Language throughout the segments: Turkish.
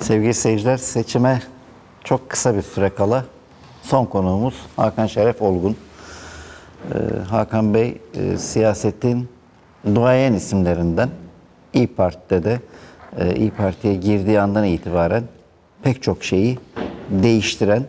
Sevgili seyirciler, seçime çok kısa bir süre kala son konuğumuz Hakan Şeref Olgun. Hakan Bey siyasetin duayen isimlerinden. İYİ Parti'de de İYİ Parti'ye girdiği andan itibaren pek çok şeyi değiştiren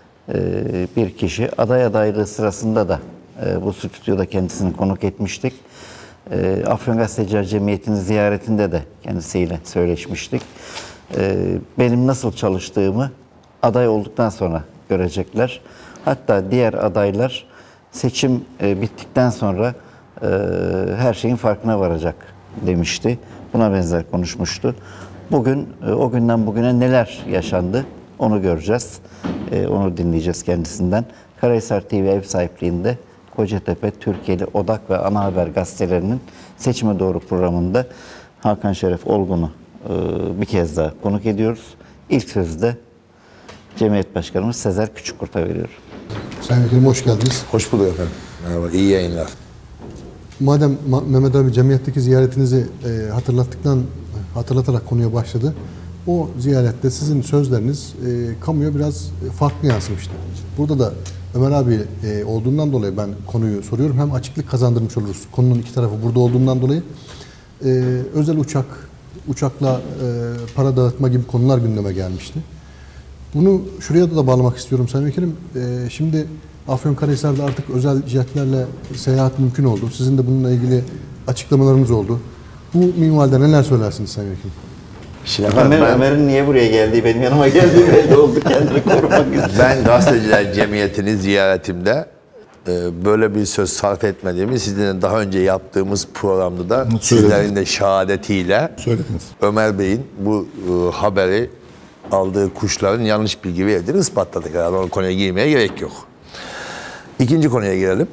bir kişi. Aday adaylığı sırasında da bu stüdyoda kendisini konuk etmiştik. Afyon Gazeteciler Cemiyeti'nin ziyaretinde de kendisiyle söyleşmiştik. Benim nasıl çalıştığımı aday olduktan sonra görecekler. Hatta diğer adaylar seçim bittikten sonra her şeyin farkına varacak demişti. Buna benzer konuşmuştu. Bugün o günden bugüne neler yaşandı onu göreceğiz. Onu dinleyeceğiz kendisinden. Karahisar TV ev sahipliğinde Kocatepe, Türkiye'li Odak ve Ana Haber gazetelerinin Seçime Doğru programında Hakan Şeref Olgun'u bir kez daha konuk ediyoruz. İlk sözü de Cemiyet Başkanımız Sezer Küçükkurt'a veriyorum. Sayın Vekilim hoş geldiniz. Hoş bulduk efendim. Merhaba, iyi yayınlar. Madem Mehmet abi cemiyetteki ziyaretinizi hatırlatarak konuya başladı. O ziyarette sizin sözleriniz kamuya biraz farklı yansımıştı. Burada da Ömer abi olduğundan dolayı ben konuyu soruyorum. Hem açıklık kazandırmış oluruz. Konunun iki tarafı burada olduğundan dolayı. Özel uçakla para dağıtma gibi konular gündeme gelmişti. Bunu şuraya da bağlamak istiyorum Sayın Vekilim. Şimdi Afyonkarahisar'da artık özel jetlerle seyahat mümkün oldu. Sizin de bununla ilgili açıklamalarınız oldu. Bu minvalde neler söylersiniz Sayın Vekilim? Şimdi Ömer'in niye buraya geldiği, benim yanıma geldiği belli oldu, kendini korumak için. Ben Gazeteciler Cemiyeti'nin ziyaretimde böyle bir söz sarf etmediğimi, sizin daha önce yaptığımız programda da sizlerin de şehadetiyle Ömer Bey'in bu haberi aldığı kuşların yanlış bilgi verdiğini ispatladık. Yani o konuya girmeye gerek yok. İkinci konuya girelim.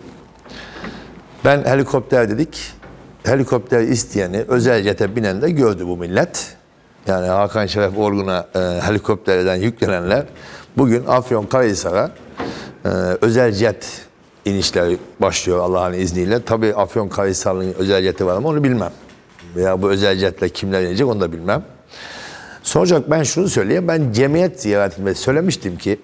Ben helikopter dedik. Helikopter isteyeni, özel jete binen de gördü bu millet. Yani Hakan Şeref Olgun'a helikopterden yüklenenler bugün Afyonkarahisar'a özel jet inişleri başlıyor Allah'ın izniyle. Tabii Afyonkarahisar'ın özel jeti var ama onu bilmem. Veya bu özel jetle kimler inecek onu da bilmem. Sonuçta ben şunu söyleyeyim. Ben cemiyet ziyaretimde söylemiştim ki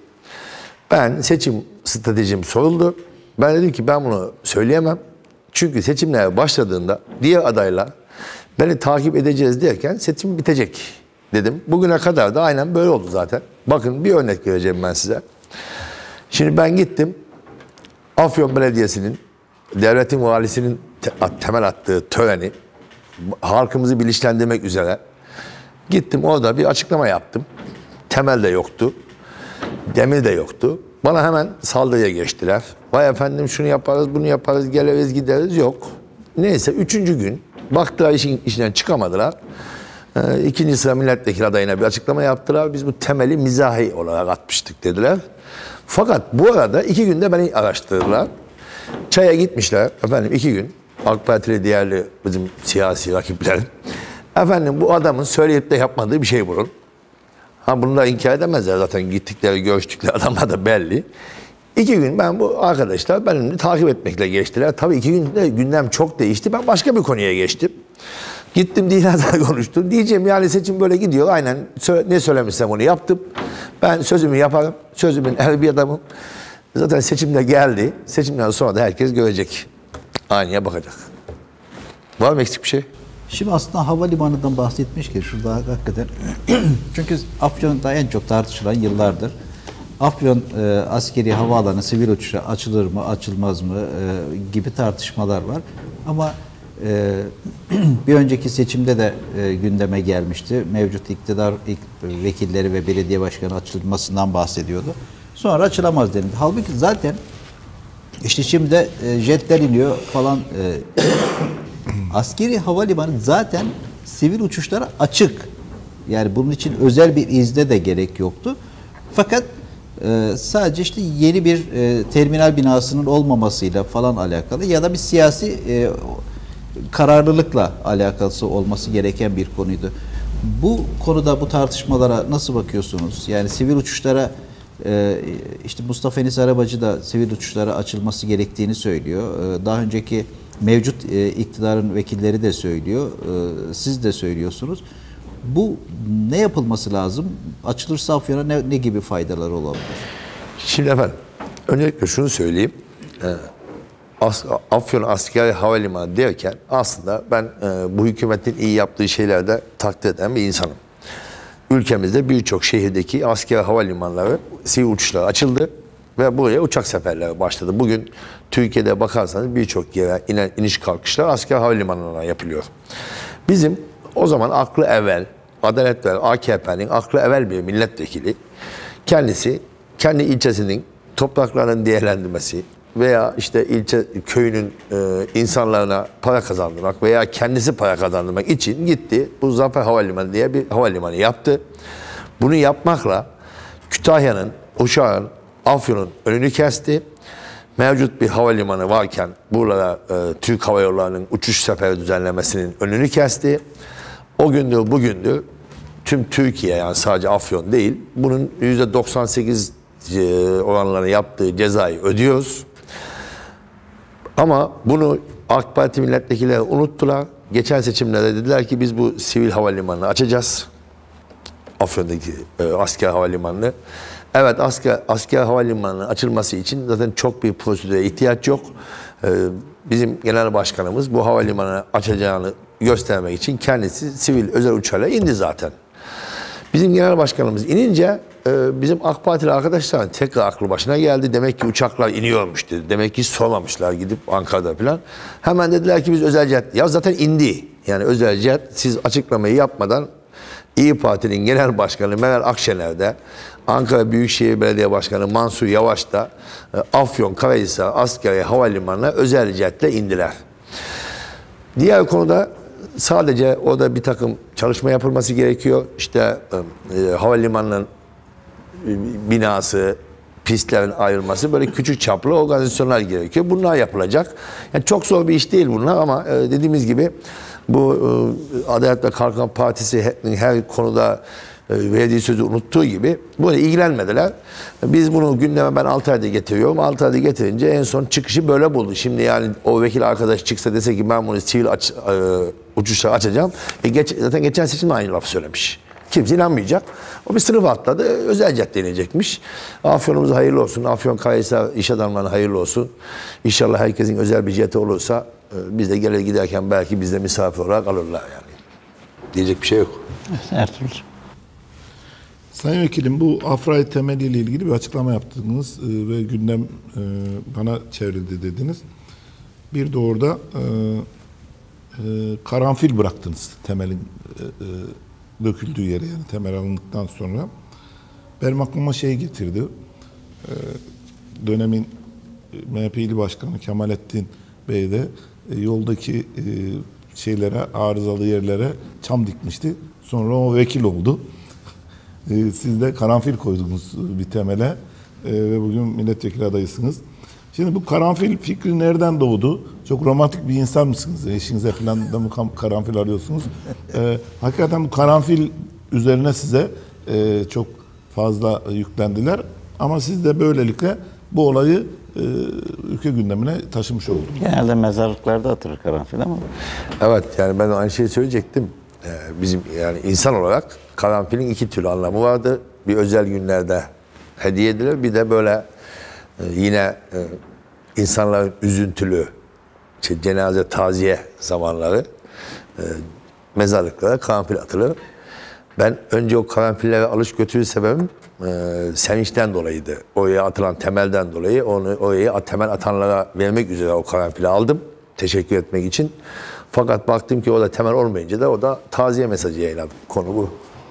ben seçim stratejim soruldu. Ben dedim ki ben bunu söyleyemem. Çünkü seçimler başladığında diğer adaylar beni takip edeceğiz derken seçim bitecek dedim. Bugüne kadar da aynen böyle oldu zaten. Bakın bir örnek vereceğim ben size. Şimdi ben gittim Afyon Belediyesi'nin, devletin valisinin temel attığı töreni halkımızı bilinçlendirmek üzere gittim, orada bir açıklama yaptım. Temel de yoktu, demir de yoktu. Bana hemen saldırıya geçtiler. Vay efendim şunu yaparız, bunu yaparız, geliriz gideriz. Yok. Neyse 3. gün baktılar işin içinden çıkamadılar. 2. sıra milletvekili adayına bir açıklama yaptılar. Biz bu temeli mizahi olarak atmıştık dediler. Fakat bu arada 2 günde beni araştırdılar. Çaya gitmişler efendim 2 gün. AK Partili diğerli bizim siyasi rakiplerim. Efendim bu adamın söyleyip de yapmadığı bir şey bulun. Ha bunu da inkar edemezler zaten, gittikleri görüştükleri adamlar da belli. 2 gün ben bu arkadaşlar benimle takip etmekle geçtiler. Tabii 2 günde gündem çok değişti. Ben başka bir konuya geçtim. Gittim dinlerden konuştum. Diyeceğim yani seçim böyle gidiyor. Aynen ne söylemişsem onu yaptım. Ben sözümü yaparım. Sözümün eri bir adamım. Zaten seçimde geldi. Seçimden sonra da herkes görecek. Aynaya bakacak. Var mı eksik bir şey? Şimdi aslında havalimanından bahsetmişken şurada hakikaten çünkü Afyon'da en çok tartışılan yıllardır Afyon askeri havaalanı sivil uçuşa açılır mı açılmaz mı gibi tartışmalar var. Ama bir önceki seçimde de gündeme gelmişti. Mevcut iktidar vekilleri ve belediye başkanı açılmasından bahsediyordu. Sonra açılamaz denildi. Halbuki zaten işte şimdi jetler iniyor falan. Askeri havalimanı zaten sivil uçuşlara açık. Yani bunun için özel bir izne de gerek yoktu. Fakat sadece işte yeni bir terminal binasının olmamasıyla falan alakalı ya da bir siyasi kararlılıkla alakası olması gereken bir konuydu. Bu konuda bu tartışmalara nasıl bakıyorsunuz? Yani sivil uçuşlara işte Mustafa Enis Arabacı da sivil uçuşlara açılması gerektiğini söylüyor. Daha önceki mevcut iktidarın vekilleri de söylüyor. Siz de söylüyorsunuz. Bu ne yapılması lazım? Açılırsa Afyon'a ne gibi faydalar olabilir? Şimdi efendim, öncelikle şunu söyleyeyim. Afyon Askeri Havalimanı derken aslında ben bu hükümetin iyi yaptığı şeylerde takdir eden bir insanım. Ülkemizde birçok şehirdeki askeri havalimanları, sivil uçuşlar açıldı ve buraya uçak seferleri başladı. Bugün Türkiye'de bakarsanız birçok yere iniş kalkışlar askeri havalimanlarına yapılıyor. Bizim o zaman aklı evvel, Adalet ve AKP'nin aklı evvel bir milletvekili kendisi kendi ilçesinin topraklarının değerlendirmesi veya işte ilçe köyünün insanlarına para kazandırmak veya kendisi para kazandırmak için gitti. Bu Zafer Havalimanı diye bir havalimanı yaptı. Bunu yapmakla Kütahya'nın, Uşak'ın, Afyon'un önünü kesti. Mevcut bir havalimanı varken buralara Türk Hava Yolları'nın uçuş seferi düzenlemesinin önünü kesti. O gündür bugündür tüm Türkiye, yani sadece Afyon değil, bunun %98 oranlarını yaptığı cezayı ödüyoruz. Ama bunu AK Parti milletvekilleri unuttular. Geçen seçimlerde dediler ki biz bu sivil havalimanını açacağız. Afyon'daki asker havalimanını. Evet, asker havalimanının açılması için zaten çok bir prosedüre ihtiyaç yok. Bizim genel başkanımız bu havalimanını açacağını göstermek için kendisi sivil özel uçağıyla indi zaten. Bizim genel başkanımız inince bizim AK Partili arkadaşlar tekrar aklı başına geldi. Demek ki uçaklar iniyormuş dedi. Demek ki sormamışlar gidip Ankara'da falan. Hemen dediler ki biz özel jet. Ya zaten indi. Yani özel jet siz açıklamayı yapmadan İYİ Parti'nin genel başkanı Meral Akşener de, Ankara Büyükşehir Belediye Başkanı Mansur Yavaş da Afyon Karahisar Askeri Havalimanı'na özel jetle indiler. Diğer konuda sadece orada bir takım çalışma yapılması gerekiyor. İşte havalimanının binası, pistlerin ayrılması, böyle küçük çaplı organizasyonlar gerekiyor. Bunlar yapılacak. Yani çok zor bir iş değil bunlar ama dediğimiz gibi bu Adalet ve Kalkınma Partisi her konuda verdiği sözü unuttuğu gibi böyle ilgilenmediler. Biz bunu gündeme ben 6 ayda getiriyorum. 6 ayda getirince en son çıkışı böyle buldu. Şimdi yani o vekil arkadaş çıksa dese ki ben bunu sivil uçuşlar açacağım. Zaten geçen seçimde aynı laf söylemiş. Kimse inanmayacak. O bir sınıf atladı. Özel jet deneyecekmiş. Afyon'umuza hayırlı olsun. Afyon Karahisar iş adamlarına hayırlı olsun. İnşallah herkesin özel bir jeti olursa biz de gelir giderken belki bizde misafir olarak alırlar yani. Diyecek bir şey yok. Ertuğrul. Sayın Vekilim, bu AFRA'yı temeliyle ilgili bir açıklama yaptınız ve gündem bana çevrildi dediniz. Bir de orada karanfil bıraktınız temelin döküldüğü yere, yani temel alındıktan sonra. Benim aklıma şey getirdi. Dönemin MHP İl Başkanı Kemalettin Bey de yoldaki şeylere, arızalı yerlere çam dikmişti. Sonra o vekil oldu. Siz de karanfil koydunuz bir temele ve bugün milletvekili adayısınız. Şimdi bu karanfil fikri nereden doğdu? Çok romantik bir insan mısınız? Eşinize falan da mı karanfil arıyorsunuz? Hakikaten bu karanfil üzerine size çok fazla yüklendiler. Ama siz de böylelikle bu olayı ülke gündemine taşımış oldunuz. Genelde mezarlıklarda atılır karanfil ama. Evet, yani ben aynı şeyi söyleyecektim. Bizim yani insan olarak karanfilin iki türlü anlamı vardı. Bir özel günlerde hediye edilir, bir de böyle yine insanların üzüntülü cenaze, taziye zamanları mezarlıklara karanfil atılır. Ben önce o karanfillere alış götürü sebebim sevinçten dolayıydı. Oraya atılan temelden dolayı onu oraya temel atanlara vermek üzere o karanfili aldım. Teşekkür etmek için. Fakat baktım ki o da temel olmayınca da o da taziye mesajı yayınladım. Konu bu.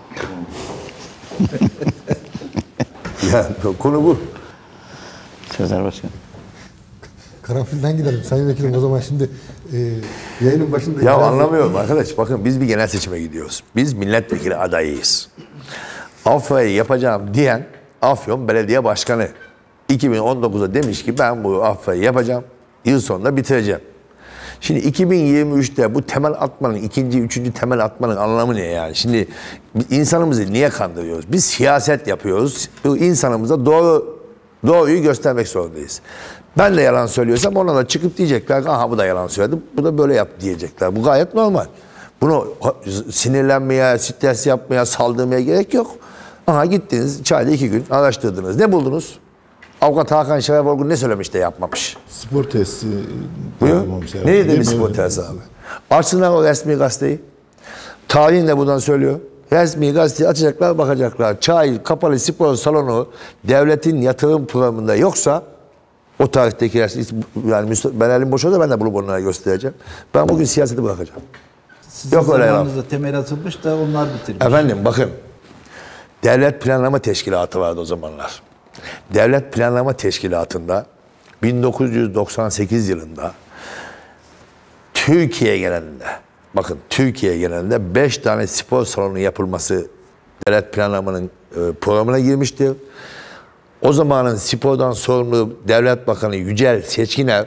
Yani konu bu. Sezer Başkan. Karanfilden gidelim Sayın Vekilim, o zaman şimdi yayının başında... Ya anlamıyorum arkadaş, bakın biz bir genel seçime gidiyoruz. Biz milletvekili adayıyız. Afyon'u yapacağım diyen Afyon Belediye Başkanı 2019'da demiş ki ben bu Afyon'u yapacağım, yıl sonunda bitireceğim. Şimdi 2023'te bu temel atmanın, ikinci, üçüncü temel atmanın anlamı ne yani? Şimdi insanımızı niye kandırıyoruz? Biz siyaset yapıyoruz. Bu insanımıza doğruyu göstermek zorundayız. Ben de yalan söylüyorsam ona da çıkıp diyecekler aha bu da yalan söyledi, bu da böyle yaptı diyecekler. Bu gayet normal. Bunu sinirlenmeye, stres yapmaya, saldırmaya gerek yok. Aha gittiniz, çayda 2 gün araştırdınız. Ne buldunuz? Avukat Hakan Şeref Olgun ne söylemiş de yapmamış? Spor tesisi. Buyur. Ne demiş spor tesisi abi? Açsınlar o resmi gazeteyi. Tarihin de buradan söylüyor. Resmi gazeteyi açacaklar, bakacaklar. Çay, kapalı spor salonu devletin yatırım programında yoksa o tarihteki yani ben elim boş olsa ben de bunu bunlara göstereceğim. Ben bugün siyaseti bırakacağım. Sizin Yok öyle zamanınızda temel atılmış da onlar bitirmiş. Efendim bakın. Devlet Planlama Teşkilatı vardı o zamanlar. Devlet Planlama Teşkilatı'nda 1998 yılında Türkiye genelinde, bakın Türkiye genelinde 5 tane spor salonu yapılması devlet planlamanın programına girmiştir. O zamanın spordan sorumlu Devlet Bakanı Yücel Seçkiner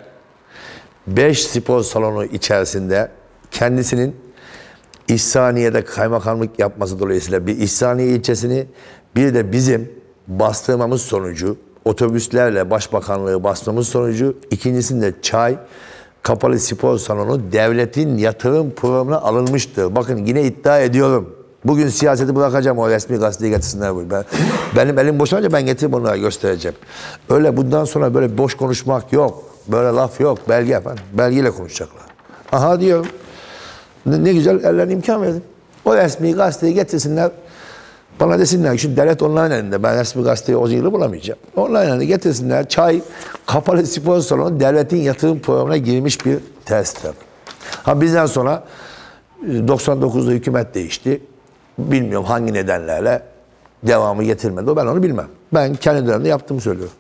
5 spor salonu içerisinde kendisinin İhsaniye'de kaymakamlık yapması dolayısıyla bir İhsaniye ilçesini, bir de bizim bastırmamız sonucu, otobüslerle başbakanlığı bastırmamız sonucu, ikincisinde Çay kapalı spor salonu devletin yatırım programına alınmıştır. Bakın yine iddia ediyorum. Bugün siyaseti bırakacağım, o resmi gazeteyi getirsinler. Benim elim boşalınca ben getirip onlara göstereceğim. Öyle bundan sonra böyle boş konuşmak yok. Böyle laf yok. Belge efendim. Belgeyle konuşacaklar. Aha diyorum. Ne güzel ellerine imkan verdin. O resmi gazeteyi getirsinler. Bana desinler ki şu devlet online elinde. Ben resmi gazeteyi o yılı bulamayacağım. Online elinde getirsinler. Çay kapalı spor salonu devletin yatırım programına girmiş bir tesistir. Ha bizden sonra 99'da hükümet değişti. Bilmiyorum hangi nedenlerle devamı getirmedi. Ben onu bilmem. Ben kendi dönemde yaptığımı söylüyorum.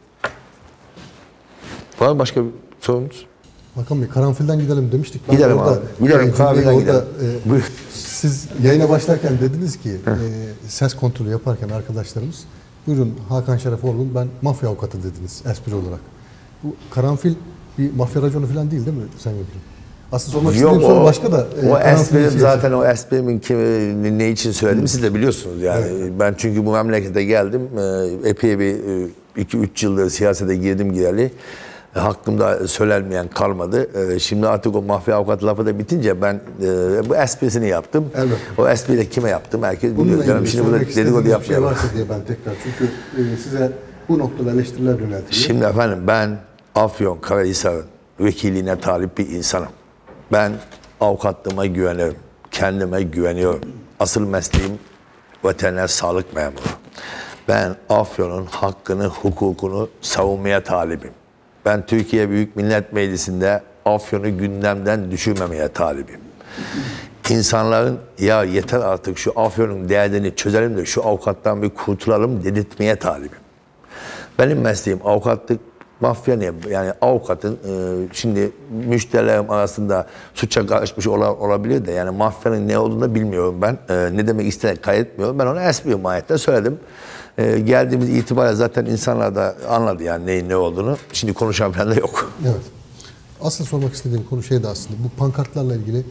Var mı başka bir sorunuz? Hakan Bey, karanfilden gidelim demiştik. Gidelim abi. Gidelim, kahveden gidelim. Siz yayına başlarken dediniz ki ses kontrolü yaparken arkadaşlarımız, buyurun Hakan Şeref Olgun, ben mafya avukatı dediniz espri olarak. Bu karanfil bir mafya raconu falan değil mi Sayın Vekilim? Aslında sormak istediğim soru başka da. O esprim zaten o esprimin ne için söyledim siz de biliyorsunuz yani. Evet. Ben çünkü bu memlekete geldim. Epey bir 2-3 yıldır siyasete girdim gireli. Hakkımda söylenmeyen kalmadı. Şimdi artık o mafya avukat lafı da bitince ben bu esprisini yaptım. Evet. O espriyi de kime yaptım herkes biliyor. Yani şimdi burada dedikodu yapmayalım. Varsa diye ben tekrar çünkü size bu noktada eleştiriler yöneltiliyor. Şimdi efendim ben Afyonkarahisar'ın vekilliğine talip bir insanım. Ben avukatlığıma güveniyorum. Kendime güveniyorum. Asıl mesleğim veteriner sağlık memuru. Ben Afyon'un hakkını, hukukunu savunmaya talibim. Ben Türkiye Büyük Millet Meclisi'nde Afyon'u gündemden düşürmemeye talibim. İnsanların ya yeter artık şu Afyon'un derdini çözelim de şu avukattan bir kurtulalım dedirtmeye talibim. Benim mesleğim avukatlık. Mafya ne? Yani avukatın şimdi müşterilerim arasında suça karışmış olabilir de yani mafyanın ne olduğunu da bilmiyorum ben. Ne demek istediğini kaydetmiyorum. Ben onu espri mahiyette söyledim. Geldiğimiz itibariyle zaten insanlar da anladı yani neyin ne olduğunu. Şimdi konuşan falan da yok. Evet. Asıl sormak istediğim konu şeydi aslında. Bu pankartlarla ilgili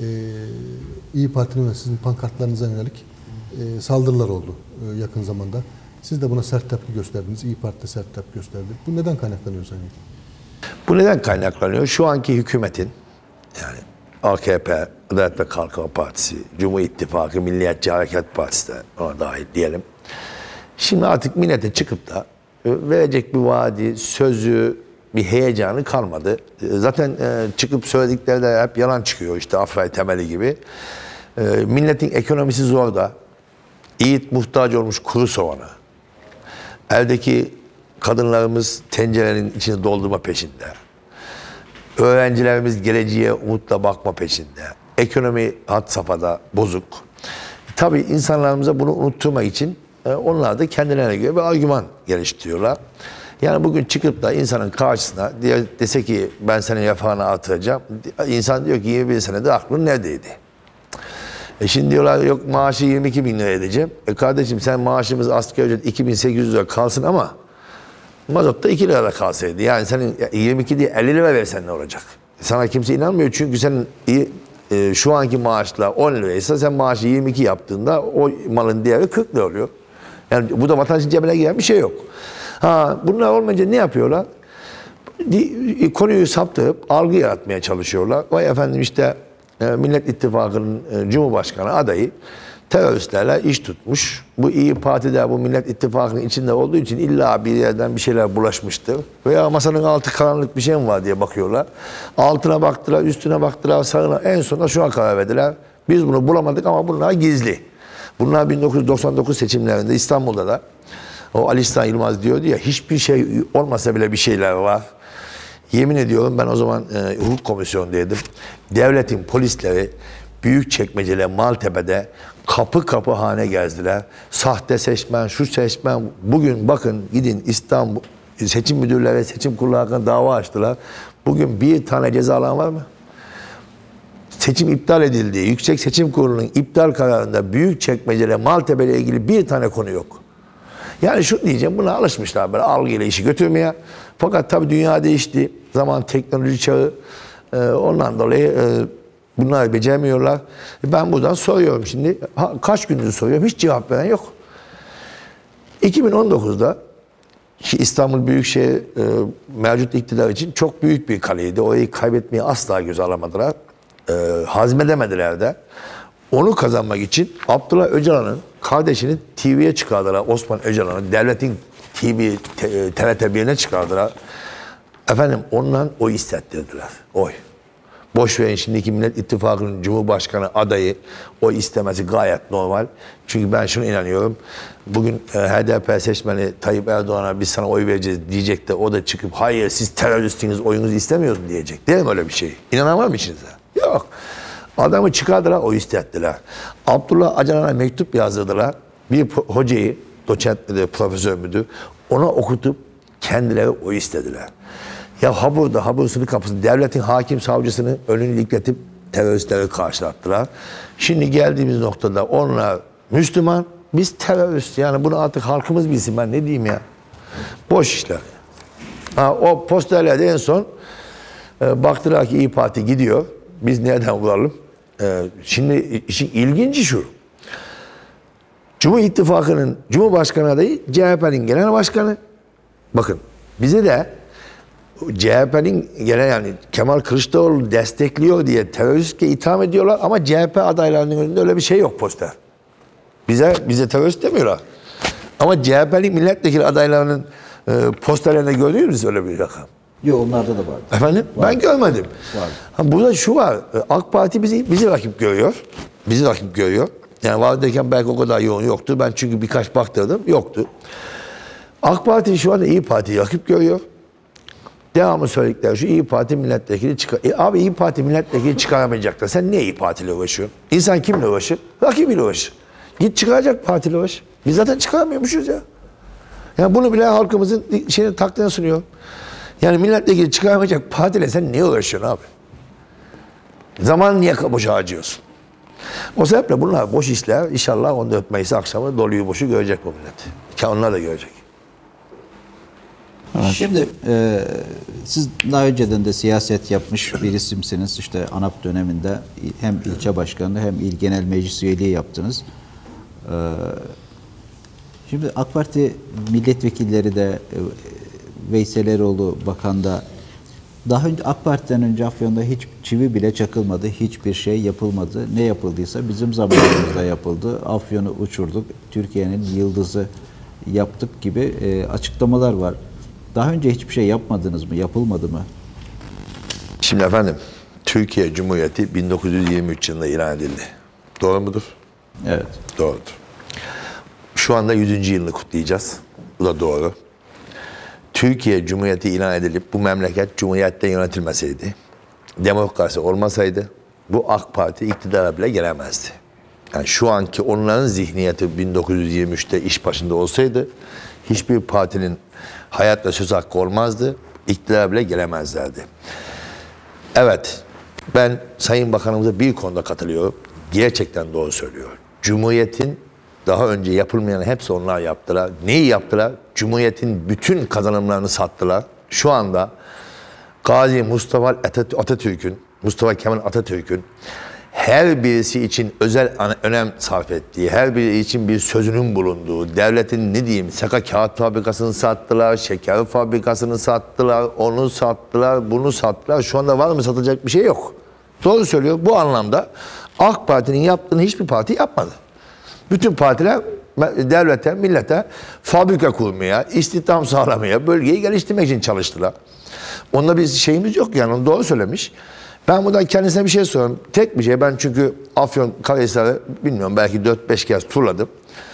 İYİ Parti'nin ve sizin pankartlarınıza yönelik saldırılar oldu yakın zamanda. Siz de buna sert tepki gösterdiniz. İYİ Parti de sert tepki gösterdi. Bu neden kaynaklanıyor Sayın? Bu neden kaynaklanıyor? Şu anki hükümetin yani AKP, Adalet ve Kalkınma Partisi, Cumhur İttifakı, Milliyetçi Hareket Partisi de ona dahil diyelim. Şimdi artık millete çıkıp da verecek bir vaadi, sözü, bir heyecanı kalmadı. Zaten çıkıp söyledikleri de hep yalan çıkıyor işte Afray Temeli gibi. Milletin ekonomisi zor da, yiğit muhtaç olmuş kuru soğanı. Eldeki kadınlarımız tencerenin içini doldurma peşinde. Öğrencilerimiz geleceğe umutla bakma peşinde. Ekonomi had safhada bozuk. Tabii insanlarımıza bunu unutturmak için onlar da kendilerine göre bir argüman geliştiriyorlar. Yani bugün çıkıp da insanın karşısına dese ki ben senin refahını artıracağım. İnsan diyor ki 21 senedir aklın neredeydi? Şimdi diyorlar yok maaşı 22 bin lira edeceğim. Kardeşim sen maaşımız asgari ücret 2800 lira kalsın ama mazot da 2 lira kalsaydı. Yani senin 22 değil 50 lira versen ne olacak? Sana kimse inanmıyor çünkü senin şu anki maaşla 10 liraysa sen maaşı 22 yaptığında o malın değeri 40 lira oluyor. Yani bu da vatandaşın cebine giren bir şey yok. Ha bunlar olmayınca ne yapıyorlar? Konuyu saptırıp algı yaratmaya çalışıyorlar. Vay efendim işte Millet İttifakı'nın Cumhurbaşkanı adayı teröristlerle iş tutmuş. Bu İyi Parti de bu Millet İttifakı'nın içinde olduğu için illa bir yerden bir şeyler bulaşmıştır. Veya masanın altı karanlık bir şey mi var diye bakıyorlar. Altına baktılar, üstüne baktılar, sağına, en sonunda şuna karar verdiler. Biz bunu bulamadık ama bunlar gizli. Bunlar 1999 seçimlerinde İstanbul'da da o Ali İhsan Yılmaz diyordu ya, hiçbir şey olmasa bile bir şeyler var. Yemin ediyorum ben o zaman hukuk komisyonundaydım. Devletin polisleri Büyükçekmece'de, Maltepe'de kapı kapı hane gezdiler. Sahte seçmen, şu seçmen. Bugün bakın gidin İstanbul seçim müdürleri, seçim kurulu hakkında dava açtılar. Bugün bir tane ceza alan var mı? Seçim iptal edildi. Yüksek Seçim Kurulu'nun iptal kararında Büyükçekmece'de, Maltepe'yle ilgili bir tane konu yok. Yani şunu diyeceğim, buna alışmışlar böyle algıyla işi götürmeye. Fakat tabii dünya değişti. Zaman, teknoloji çağı. Ondan dolayı bunları beceremiyorlar. Ben buradan soruyorum şimdi. Kaç gündür soruyorum. Hiç cevap veren yok. 2019'da İstanbul Büyükşehir mevcut iktidar için çok büyük bir kaleydi. Orayı kaybetmeyi asla göze alamadılar. Hazmedemediler de. Onu kazanmak için Abdullah Öcalan'ın kardeşini TV'ye çıkardılar. Osman Öcalan'ın devletin TRT 1'ine çıkardılar. Efendim ondan oy istettirdiler. Oy. Boş verin şimdiki Millet İttifakı'nın Cumhurbaşkanı adayı oy istemesi gayet normal. Çünkü ben şuna inanıyorum. Bugün HDP seçmeni Tayyip Erdoğan'a biz sana oy vereceğiz diyecek de o da çıkıp hayır siz teröristiniz oyunuzu istemiyoruz diyecek. Değil mi öyle bir şey? İnanan var mı içinizde? Yok. Adamı çıkardılar, oy istettiler. Abdullah Öcalan'a mektup yazdırdılar. Bir hocayı, doçent müdür, profesör müdür, ona okutup kendileri oy istediler. Ya ha sınır kapısını, devletin hakim savcısını önünü dikletip teröristleri karşılattılar. Şimdi geldiğimiz noktada onlar Müslüman, biz terörist. Yani bunu artık halkımız bilsin, ben ne diyeyim ya. Boş işler. O posterlerde en son baktılar ki İyi Parti gidiyor. Biz nereden bulalım? Şimdi işin ilginci şu. Cumhur İttifakı'nın Cumhurbaşkanı adayı CHP'nin genel başkanı. Bakın bize de CHP'nin genel yani Kemal Kılıçdaroğlu destekliyor diye teröristçe itham ediyorlar ama CHP adaylarının önünde öyle bir şey yok poster. Bize terörist demiyorlar. Ama CHP'nin milletvekili adaylarının posterlerinde gördünüz mü öyle bir rakam? Yok onlarda da var. Efendim? Var. Ben görmedim. Var. Burada şu var. AK Parti bizi rakip görüyor. Bizi rakip görüyor. Yani vardıyken belki o kadar yoğun yoktu. Ben çünkü birkaç baktırdım. Yoktu. AK Parti şu anda İyi Parti'yi rakip görüyor. Devamlı söyledikleri şu İyi Parti milletvekili çıkar. Abi İyi Parti milletvekili çıkaramayacaklar. Sen niye İyi Parti'yle uğraşıyorsun? İnsan kimle uğraşır? Rakibiyle uğraşır. Git çıkaracak partiyle uğraş. Biz zaten çıkaramıyormuşuz ya. Yani bunu bile halkımızın takdirine sunuyor. Yani milletvekili çıkaramayacak partiyle sen niye uğraşıyorsun abi? Zaman niye boşa harcıyorsun? O sebeple bunlar boş işler. İnşallah 14 Mayıs akşamı doluyu boşu görecek bu millet. Ki onlar da görecek. Evet. Şimdi siz daha önceden de siyaset yapmış bir isimsiniz. İşte ANAP döneminde hem ilçe başkanlığı hem il genel meclis üyeliği yaptınız. Şimdi AK Parti milletvekilleri de Veysel Eroğlu bakan da daha önce AK Parti'den önce Afyon'da hiç çivi bile çakılmadı. Hiçbir şey yapılmadı. Ne yapıldıysa bizim zamanımızda yapıldı. Afyon'u uçurduk. Türkiye'nin yıldızı yaptık gibi açıklamalar var. Daha önce hiçbir şey yapmadınız mı? Yapılmadı mı? Şimdi efendim, Türkiye Cumhuriyeti 1923 yılında ilan edildi. Doğru mudur? Evet. Doğrudur. Şu anda 100. yılını kutlayacağız. Bu da doğru. Türkiye Cumhuriyeti ilan edilip bu memleket Cumhuriyet'te yönetilmeseydi, demokrasi olmasaydı bu AK Parti iktidara bile gelemezdi. Yani şu anki onların zihniyeti 1923'te iş başında olsaydı hiçbir partinin hayat ve söz hakkı olmazdı, iktidara bile gelemezlerdi. Evet, ben Sayın Bakanımıza bir konuda katılıyorum. Gerçekten doğru söylüyor. Cumhuriyetin daha önce yapılmayanı hepsi onlar yaptılar. Neyi yaptılar? Cumhuriyetin bütün kazanımlarını sattılar. Şu anda Gazi Mustafa Kemal Atatürk'ün her birisi için özel önem sarf ettiği, her biri için bir sözünün bulunduğu, devletin ne diyeyim, saka kağıt fabrikasını sattılar, şeker fabrikasını sattılar, onu sattılar, bunu sattılar. Şu anda var mı satılacak bir şey yok. Doğru söylüyor. Bu anlamda AK Parti'nin yaptığını hiçbir parti yapmadı. Bütün partiler devlete, millete fabrika kurmaya, istihdam sağlamaya, bölgeyi geliştirmek için çalıştılar. Onda bir şeyimiz yok yani, onu doğru söylemiş. Ben buradan kendisine bir şey soruyorum. Tek bir şey, ben çünkü Afyonkarahisar'ı bilmiyorum belki 4-5 kez turladım.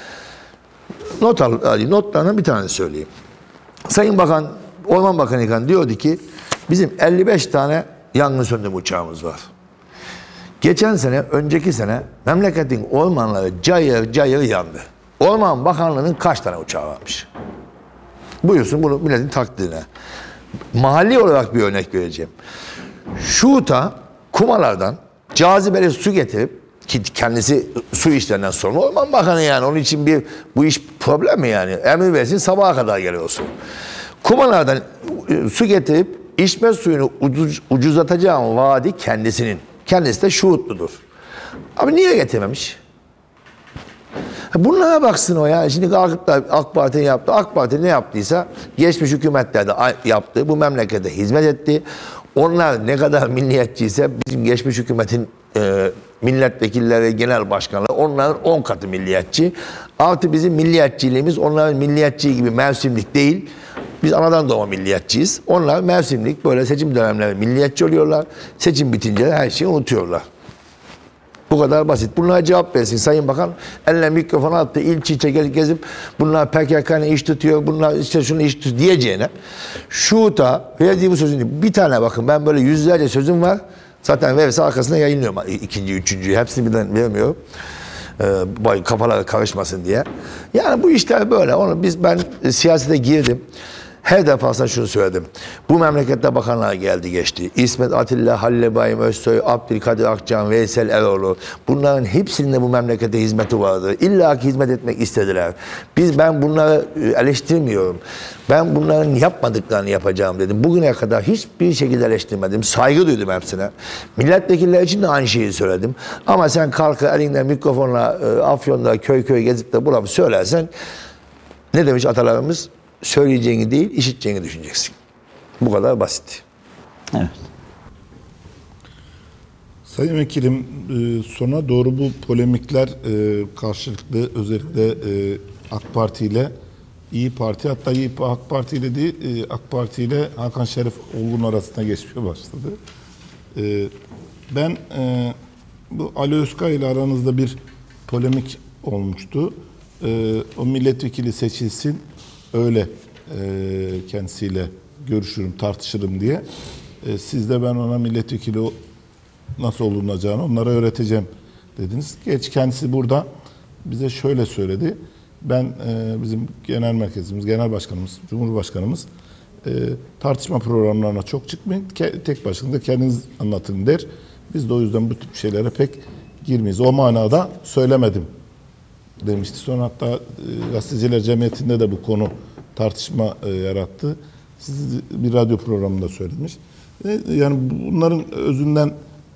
Notlarından bir tane söyleyeyim. Sayın Bakan, Orman Bakanı İlkan diyordu ki bizim 55 tane yangın söndürme uçağımız var. Geçen sene, önceki sene memleketin ormanları cayır cayır yandı. Orman Bakanlığı'nın kaç tane uçağı varmış? Buyursun bunu milletin takdirine. Mahalli olarak bir örnek vereceğim. Şuta kumalardan cazibeli su getirip, ki kendisi su işlerinden sorumlu Orman Bakanı yani, onun için bu iş problem mi yani? Emir versin sabaha kadar geliyorsun. Kumalardan su getirip içme suyunu ucuzlatacağım vaadi kendisinin. Kendisi de Şuhutludur. Abi niye getirmemiş? Bunlara baksın o ya. Şimdi kalkıp da AK Parti'nin yaptı. AK Parti ne yaptıysa geçmiş hükümetlerde yaptı. Bu memlekete hizmet etti. Onlar ne kadar milliyetçiyse bizim geçmiş hükümetin milletvekilleri, genel başkanları onların 10 katı milliyetçi. Artı bizim milliyetçiliğimiz onların milliyetçiliği gibi mevsimlik değil. Biz anadan doğma milliyetçiyiz. Onlar mevsimlik, böyle seçim dönemleri milliyetçi oluyorlar. Seçim bitince de her şeyi unutuyorlar. Bu kadar basit. Bunlara cevap versin Sayın Bakan. Eline mikrofonu attı, ilçe ilçe gezip bunlar PKK'nın iş tutuyor, bunlar işte şunu iş tutuyor diyeceğine Şuhut'a verdiği bu sözünü bir tane bakın, ben böyle yüzlerce sözüm var. Zaten verirse arkasına yayınlıyorum. İkinci, üçüncüyü hepsini birden vermiyorum. Kafalar karışmasın diye. Yani bu işler böyle. Ben siyasete girdim. Her defasında şunu söyledim. Bu memlekette bakanlar geldi geçti. İsmet Atilla, Halil İbrahim Özsoy, Abdülkadir Akçam, Veysel Eroğlu. Bunların hepsinin de bu memlekette hizmeti vardı. İlla ki hizmet etmek istediler. Ben bunları eleştirmiyorum. Ben bunların yapmadıklarını yapacağım dedim. Bugüne kadar hiçbir şekilde eleştirmedim. Saygı duydum hepsine. Milletvekilleri için de aynı şeyi söyledim. Ama sen kalkıp elinde mikrofonla Afyon'da köy köy gezip de bunu söylersen, ne demiş atalarımız? Söyleyeceğini değil, işiteceğini düşüneceksin. Bu kadar basit. Evet. Sayın Vekilim, sona doğru bu polemikler karşılıklı, özellikle AK Parti ile İyi Parti, hatta AK Parti ile değil, AK Parti ile Hakan Şeref Olgun arasında geçmeye başladı. Ben bu Ali Özkay ile aranızda bir polemik olmuştu. O milletvekili seçilsin, öyle kendisiyle görüşürüm, tartışırım diye. Siz de ben ona milletvekili nasıl olunacağını onlara öğreteceğim dediniz. Geç kendisi burada bize şöyle söyledi. Ben bizim genel merkezimiz, genel başkanımız, Cumhurbaşkanımız tartışma programlarına çok çıkmayın. Tek başınıza kendiniz anlatın der. Biz de o yüzden bu tip şeylere pek girmeyiz. O manada söylemedim demişti. Sonra hatta Gazeteciler Cemiyeti'nde de bu konu tartışma yarattı. Siz bir radyo programında söylemiş. Yani bunların özünden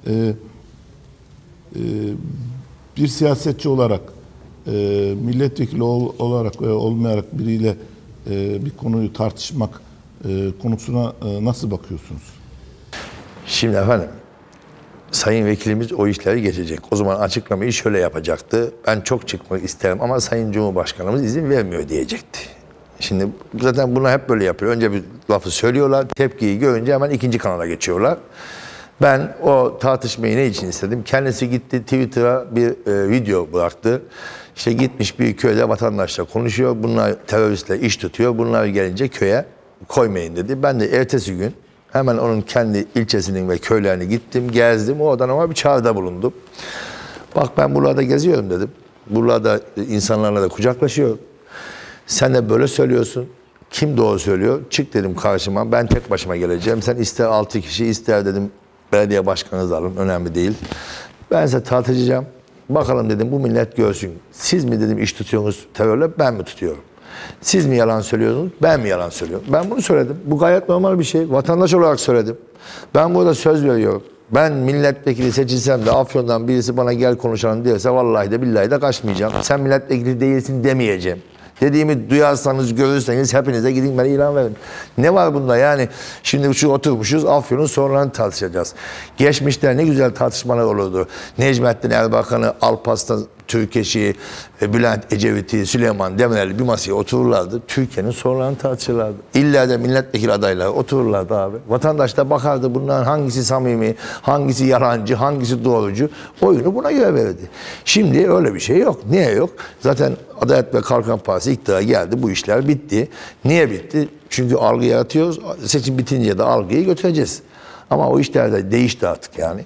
bir siyasetçi olarak, milletvekili olarak veya olmayarak biriyle bir konuyu tartışmak konusuna nasıl bakıyorsunuz? Şimdi efendim, Sayın Vekilimiz o işleri geçecek. O zaman açıklamayı şöyle yapacaktı. Ben çok çıkmak isterim ama Sayın Cumhurbaşkanımız izin vermiyor diyecekti. Şimdi zaten bunu hep böyle yapıyor. Önce bir lafı söylüyorlar, tepkiyi görünce hemen ikinci kanala geçiyorlar. Ben o tartışmayı ne için istedim? Kendisi gitti Twitter'a bir video bıraktı. İşte gitmiş bir köyde vatandaşla konuşuyor. Bunlar teröristle iş tutuyor. Bunlar gelince köye koymayın dedi. Ben de ertesi gün hemen onun kendi ilçesinin ve köylerine gittim, gezdim. Oradan ama bir çağrıda bulundum. Bak ben buralarda geziyorum dedim. Buralarda insanlarla da kucaklaşıyorum. Sen de böyle söylüyorsun. Kim doğru söylüyor? Çık dedim karşıma. Ben tek başıma geleceğim. Sen ister 6 kişi, ister dedim belediye başkanınızı alın. Önemli değil. Ben size tartışacağım. Bakalım dedim bu millet görsün. Siz mi dedim iş tutuyorsunuz terörle, ben mi tutuyorum? Siz mi yalan söylüyorsunuz, ben mi yalan söylüyorum? Ben bunu söyledim. Bu gayet normal bir şey. Vatandaş olarak söyledim. Ben burada söz veriyorum. Ben milletvekili seçilsem de Afyon'dan birisi bana gel konuşalım diyorsa vallahi de billahi de kaçmayacağım. Sen milletvekili değilsin demeyeceğim. Dediğimi duyarsanız, görürseniz hepinize gidin bana ilan verin. Ne var bunda yani? Şimdi şu oturmuşuz, Afyon'un sorunlarını tartışacağız. Geçmişte ne güzel tartışmalar olurdu. Necmettin Erbakan'ı, Alparslan Türkeş'i, Bülent Ecevit'i, Süleyman Demirel'i bir masaya otururlardı. Türkiye'nin sorunlarını tartışırlardı. İlla da milletvekili adayları otururlardı abi. Vatandaş da bakardı bunların hangisi samimi, hangisi yalancı, hangisi doğrucu. Oyunu buna göre verirdi. Şimdi öyle bir şey yok. Niye yok? Zaten Adalet ve Kalkınma Partisi iktidara geldi. Bu işler bitti. Niye bitti? Çünkü algı yaratıyoruz. Seçim bitince de algıyı götüreceğiz. Ama o işler de değişti artık yani.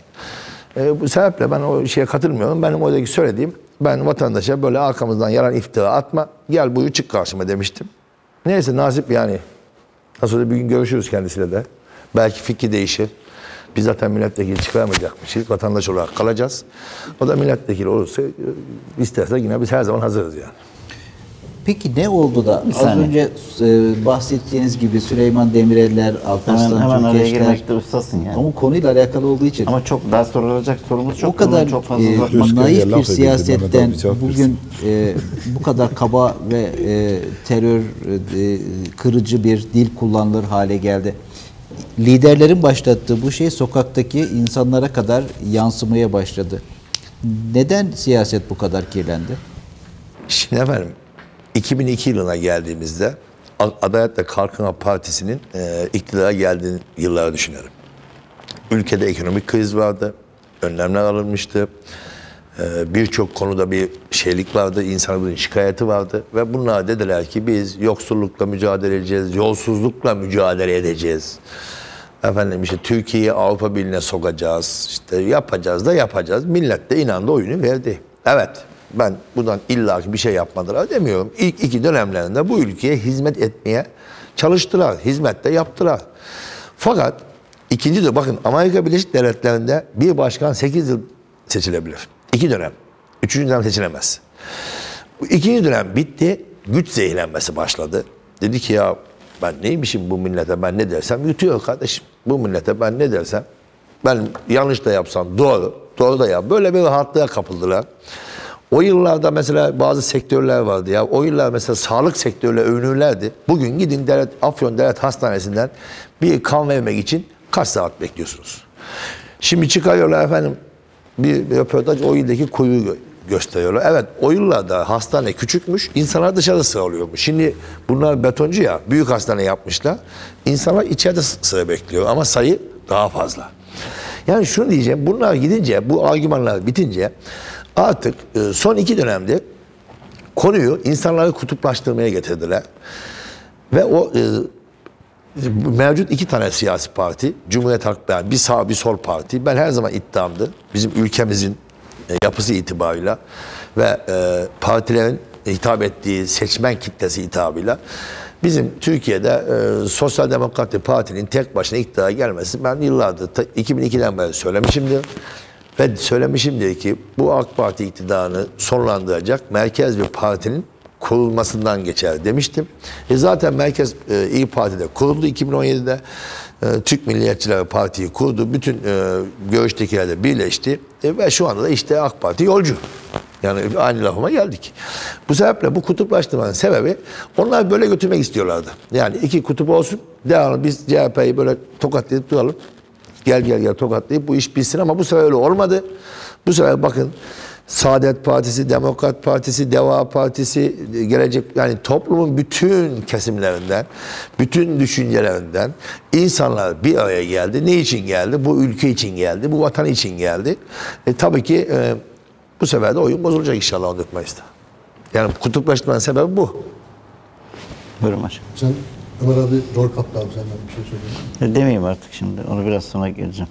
Bu sebeple ben o şeye katılmıyorum. Benim oradaki söylediğim, ben vatandaşa böyle arkamızdan yalan iftira atma, gel buyur çık karşıma demiştim. Neyse nasip yani. Nasıl da bir gün görüşürüz kendisiyle de. Belki fikri değişir. Biz zaten milletvekili çıkaramayacakmışız. Vatandaş olarak kalacağız. O da milletvekili olursa isterse yine biz her zaman hazırız yani. Peki ne oldu da az saniye. önce bahsettiğiniz gibi Süleyman Demirel'ler, Alparslan Hemen araya Türkeş'ler, girmekte ustasın yani. ama konuyla alakalı olduğu için Ama çok daha sorulacak sorumuz çok. o kadar Çok fazla Özgür naif laf bir edildi, siyasetten Mehmet abi cevap bugün bu kadar kaba ve terör kırıcı bir dil kullanılır hale geldi. Liderlerin başlattığı bu şey sokaktaki insanlara kadar yansımaya başladı. Neden siyaset bu kadar kirlendi? Şimdi efendim 2002 yılına geldiğimizde Adalet ve Kalkınma Partisi'nin iktidara geldiği yılları düşünelim. Ülkede ekonomik kriz vardı, önlemler alınmıştı. Birçok konuda bir şeylik vardı, insanların şikayeti vardı ve bunlar dediler ki biz yoksullukla mücadele edeceğiz, yolsuzlukla mücadele edeceğiz. Efendim işte Türkiye'yi Avrupa Birliği'ne sokacağız, işte yapacağız da yapacağız. Millet de inandı, oyunu verdi. Evet, ben buradan illaki bir şey yapmadılar demiyorum. İlk iki dönemlerinde bu ülkeye hizmet etmeye çalıştılar, hizmet de yaptılar. Fakat ikinci de bakın Amerika Birleşik Devletleri'nde bir başkan 8 yıl seçilebilir. 2 dönem. 3. dönem seçilemez. Bu 2. dönem bitti, güç zehirlenmesi başladı. Dedi ki ya ben neymişim bu millete, ben ne dersem yutuyor kardeşim. Bu millete ben ne dersem, ben yanlış da yapsam doğru, doğru da yap. Böyle bir rahatlığa kapıldılar. O yıllarda mesela bazı sektörler vardı ya. O yıllar mesela sağlık sektörüyle övünürlerdi. Bugün gidin Afyon Devlet Hastanesi'nden bir kan vermek için kaç saat bekliyorsunuz? Şimdi çıkarıyorlar efendim bir röportaj o yıldaki kuyuyu gösteriyorlar. Evet o yıllarda hastane küçükmüş, insanlar dışarıda sıralıyormuş. Şimdi bunlar betoncu ya, büyük hastane yapmışlar. İnsanlar içeride sıra bekliyor ama sayı daha fazla. Yani şunu diyeceğim, bunlar gidince, bu argümanlar bitince artık son 2 dönemde konuyu insanları kutuplaştırmaya getirdiler. Ve o mevcut 2 tane siyasi parti, Cumhuriyet Halk Partisi, bir sağ bir sol parti, ben her zaman iddiamdı. Bizim ülkemizin yapısı itibarıyla ve partilerin hitap ettiği seçmen kitlesi hitabıyla bizim Türkiye'de Sosyal Demokrat Parti'nin tek başına iktidara gelmesi ben yıllardır 2002'den beri söylemişimdir. Ve söylemişimdir ki bu AK Parti iktidarını sonlandıracak merkez bir partinin kurulmasından geçer demiştim. Zaten Merkez İYİ Parti'de kuruldu 2017'de. Türk Milliyetçiler Parti'yi kurdu. Bütün görüştekiler de birleşti. Ve şu anda da işte AK Parti yolcu. Yani aynı lafıma geldik. Bu sebeple bu kutuplaştırmanın sebebi onlar böyle götürmek istiyorlardı. Yani 2 kutup olsun. Devamlı biz CHP'yi böyle tokatlayıp duralım. Gel tokatlayıp bu iş bitsin ama bu sefer öyle olmadı. Bu sefer bakın Saadet Partisi, Demokrat Partisi, Deva Partisi, Gelecek yani toplumun bütün kesimlerinden, bütün düşüncelerinden insanlar bir araya geldi. Ne için geldi? Bu ülke için geldi, bu vatan için geldi. Tabii ki bu sefer de oyun bozulacak inşallah 14 Mayıs'ta. Yani kutuplaşmanın sebebi bu. Buyurun başkanım. Sen Ömer abi rol kaptı abi senden bir şey söyleyeyim. Demeyeyim artık şimdi. Onu biraz sonra geleceğim.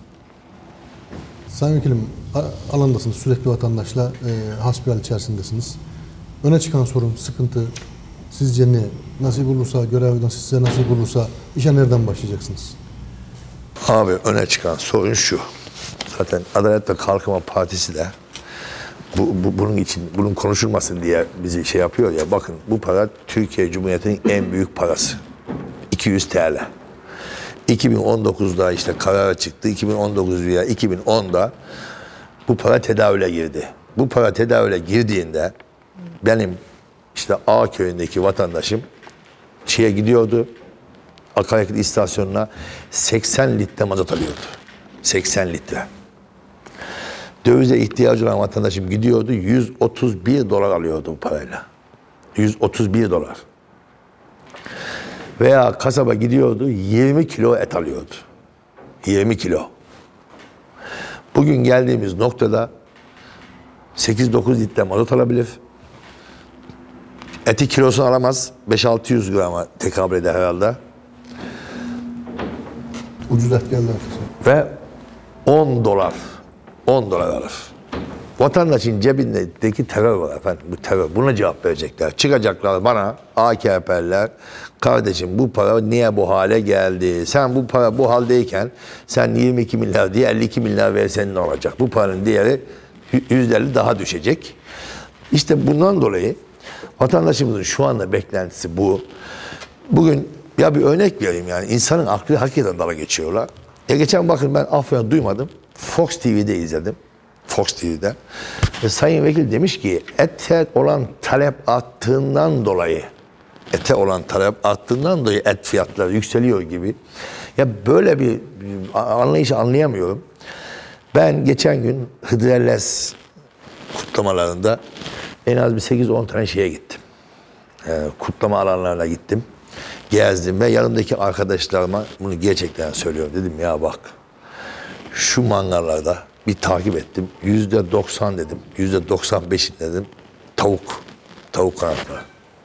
Sayın Vekilim alandasınız. Sürekli vatandaşla hasbihal içerisindesiniz. Öne çıkan sorun, sıkıntı sizce ne? Nasip olursa, görevden size nasip olursa işe nereden başlayacaksınız? Abi öne çıkan sorun şu. Zaten Adalet ve Kalkınma Partisi de bunun için, bunun konuşulmasın diye bizi şey yapıyor ya. Bakın bu para Türkiye Cumhuriyeti'nin en büyük parası. 200 TL. 2019'da işte karara çıktı. 2019 veya 2010'da bu para tedavüle girdi. Bu para tedavüle girdiğinde benim işte A köyündeki vatandaşım şeye gidiyordu, akaryakıt istasyonuna 80 litre mazot alıyordu. 80 litre. Dövize ihtiyacı olan vatandaşım gidiyordu, 131 dolar alıyordu bu parayla. 131 dolar. Veya kasaba gidiyordu, 20 kilo et alıyordu. 20 kilo. Bugün geldiğimiz noktada 8-9 litre mazot alabilir. Eti kilosunu alamaz. 5-600 grama tekabül eder herhalde. Ucuz et geldi. Ve 10 dolar. 10 dolar alır. Vatandaşın cebindeki terör var efendim. Bu terör. Buna cevap verecekler. Çıkacaklar bana AKP'liler. Kardeşim bu para niye bu hale geldi? Sen bu para bu haldeyken sen 22 milyar diye 52 milyar versen ne olacak? Bu paranın değeri %50 daha düşecek. İşte bundan dolayı vatandaşımızın şu anda beklentisi bu. Bugün ya bir örnek vereyim yani. İnsanın aklı hakikaten dala geçiyorlar. Geçen bakın ben Afyon'u duymadım. Fox TV'de izledim. Fox TV'de. Sayın Vekil demiş ki ete olan talep arttığından dolayı et fiyatları yükseliyor gibi. Ya böyle bir anlayışı anlayamıyorum. Ben geçen gün Hıdrellez kutlamalarında en az bir 8-10 tane şeye gittim. Kutlama alanlarına gittim. Gezdim ve yanımdaki arkadaşlarıma bunu gerçekten söylüyorum. Dedim ya bak şu mangallarda bir takip ettim. %90 dedim. %95 dedim. Tavuk kanatları.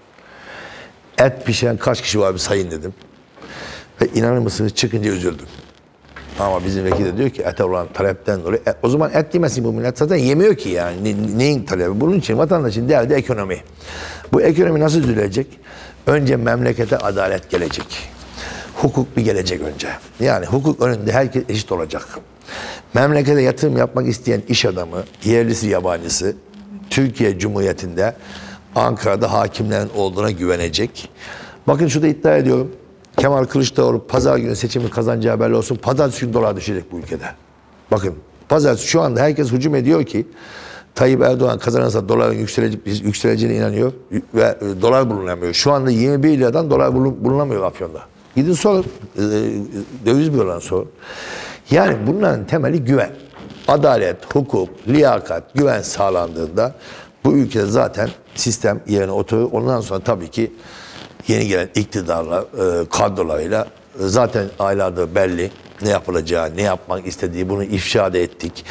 Et pişiren kaç kişi var bir sayın dedim. Ve inanır mısınız çıkınca üzüldüm. Ama bizim vekil de diyor ki ete olan talepten dolayı. O zaman et yemesin bu millet zaten yemiyor ki yani. Neyin talebi? Bunun için vatandaşın derdi ekonomi. Bu ekonomi nasıl düzelecek? Önce memlekete adalet gelecek. Hukuk bir gelecek önce. Yani hukuk önünde herkes eşit olacak. Memlekete yatırım yapmak isteyen iş adamı, yerlisi yabancısı, Türkiye Cumhuriyeti'nde Ankara'da hakimlerin olduğuna güvenecek. Bakın şurada iddia ediyorum. Kemal Kılıçdaroğlu pazar günü seçimi kazanacağı belli olsun. Pazartesi günü dolar düşecek bu ülkede. Bakın pazartesi şu anda herkes hücum ediyor ki Tayyip Erdoğan kazanırsa doların yükseleceğine inanıyor ve dolar bulunamıyor. Şu anda 21 liradan dolar bulunamıyor Afyon'da. Gidin sorun. Döviz bürolarına sorun. Yani bunların temeli güven. Adalet, hukuk, liyakat, güven sağlandığında bu ülkede zaten sistem yerine oturur. Ondan sonra tabii ki yeni gelen iktidarla, kadrolarıyla zaten aylardır belli ne yapılacağı, ne yapmak istediği bunu ifşa da ettik.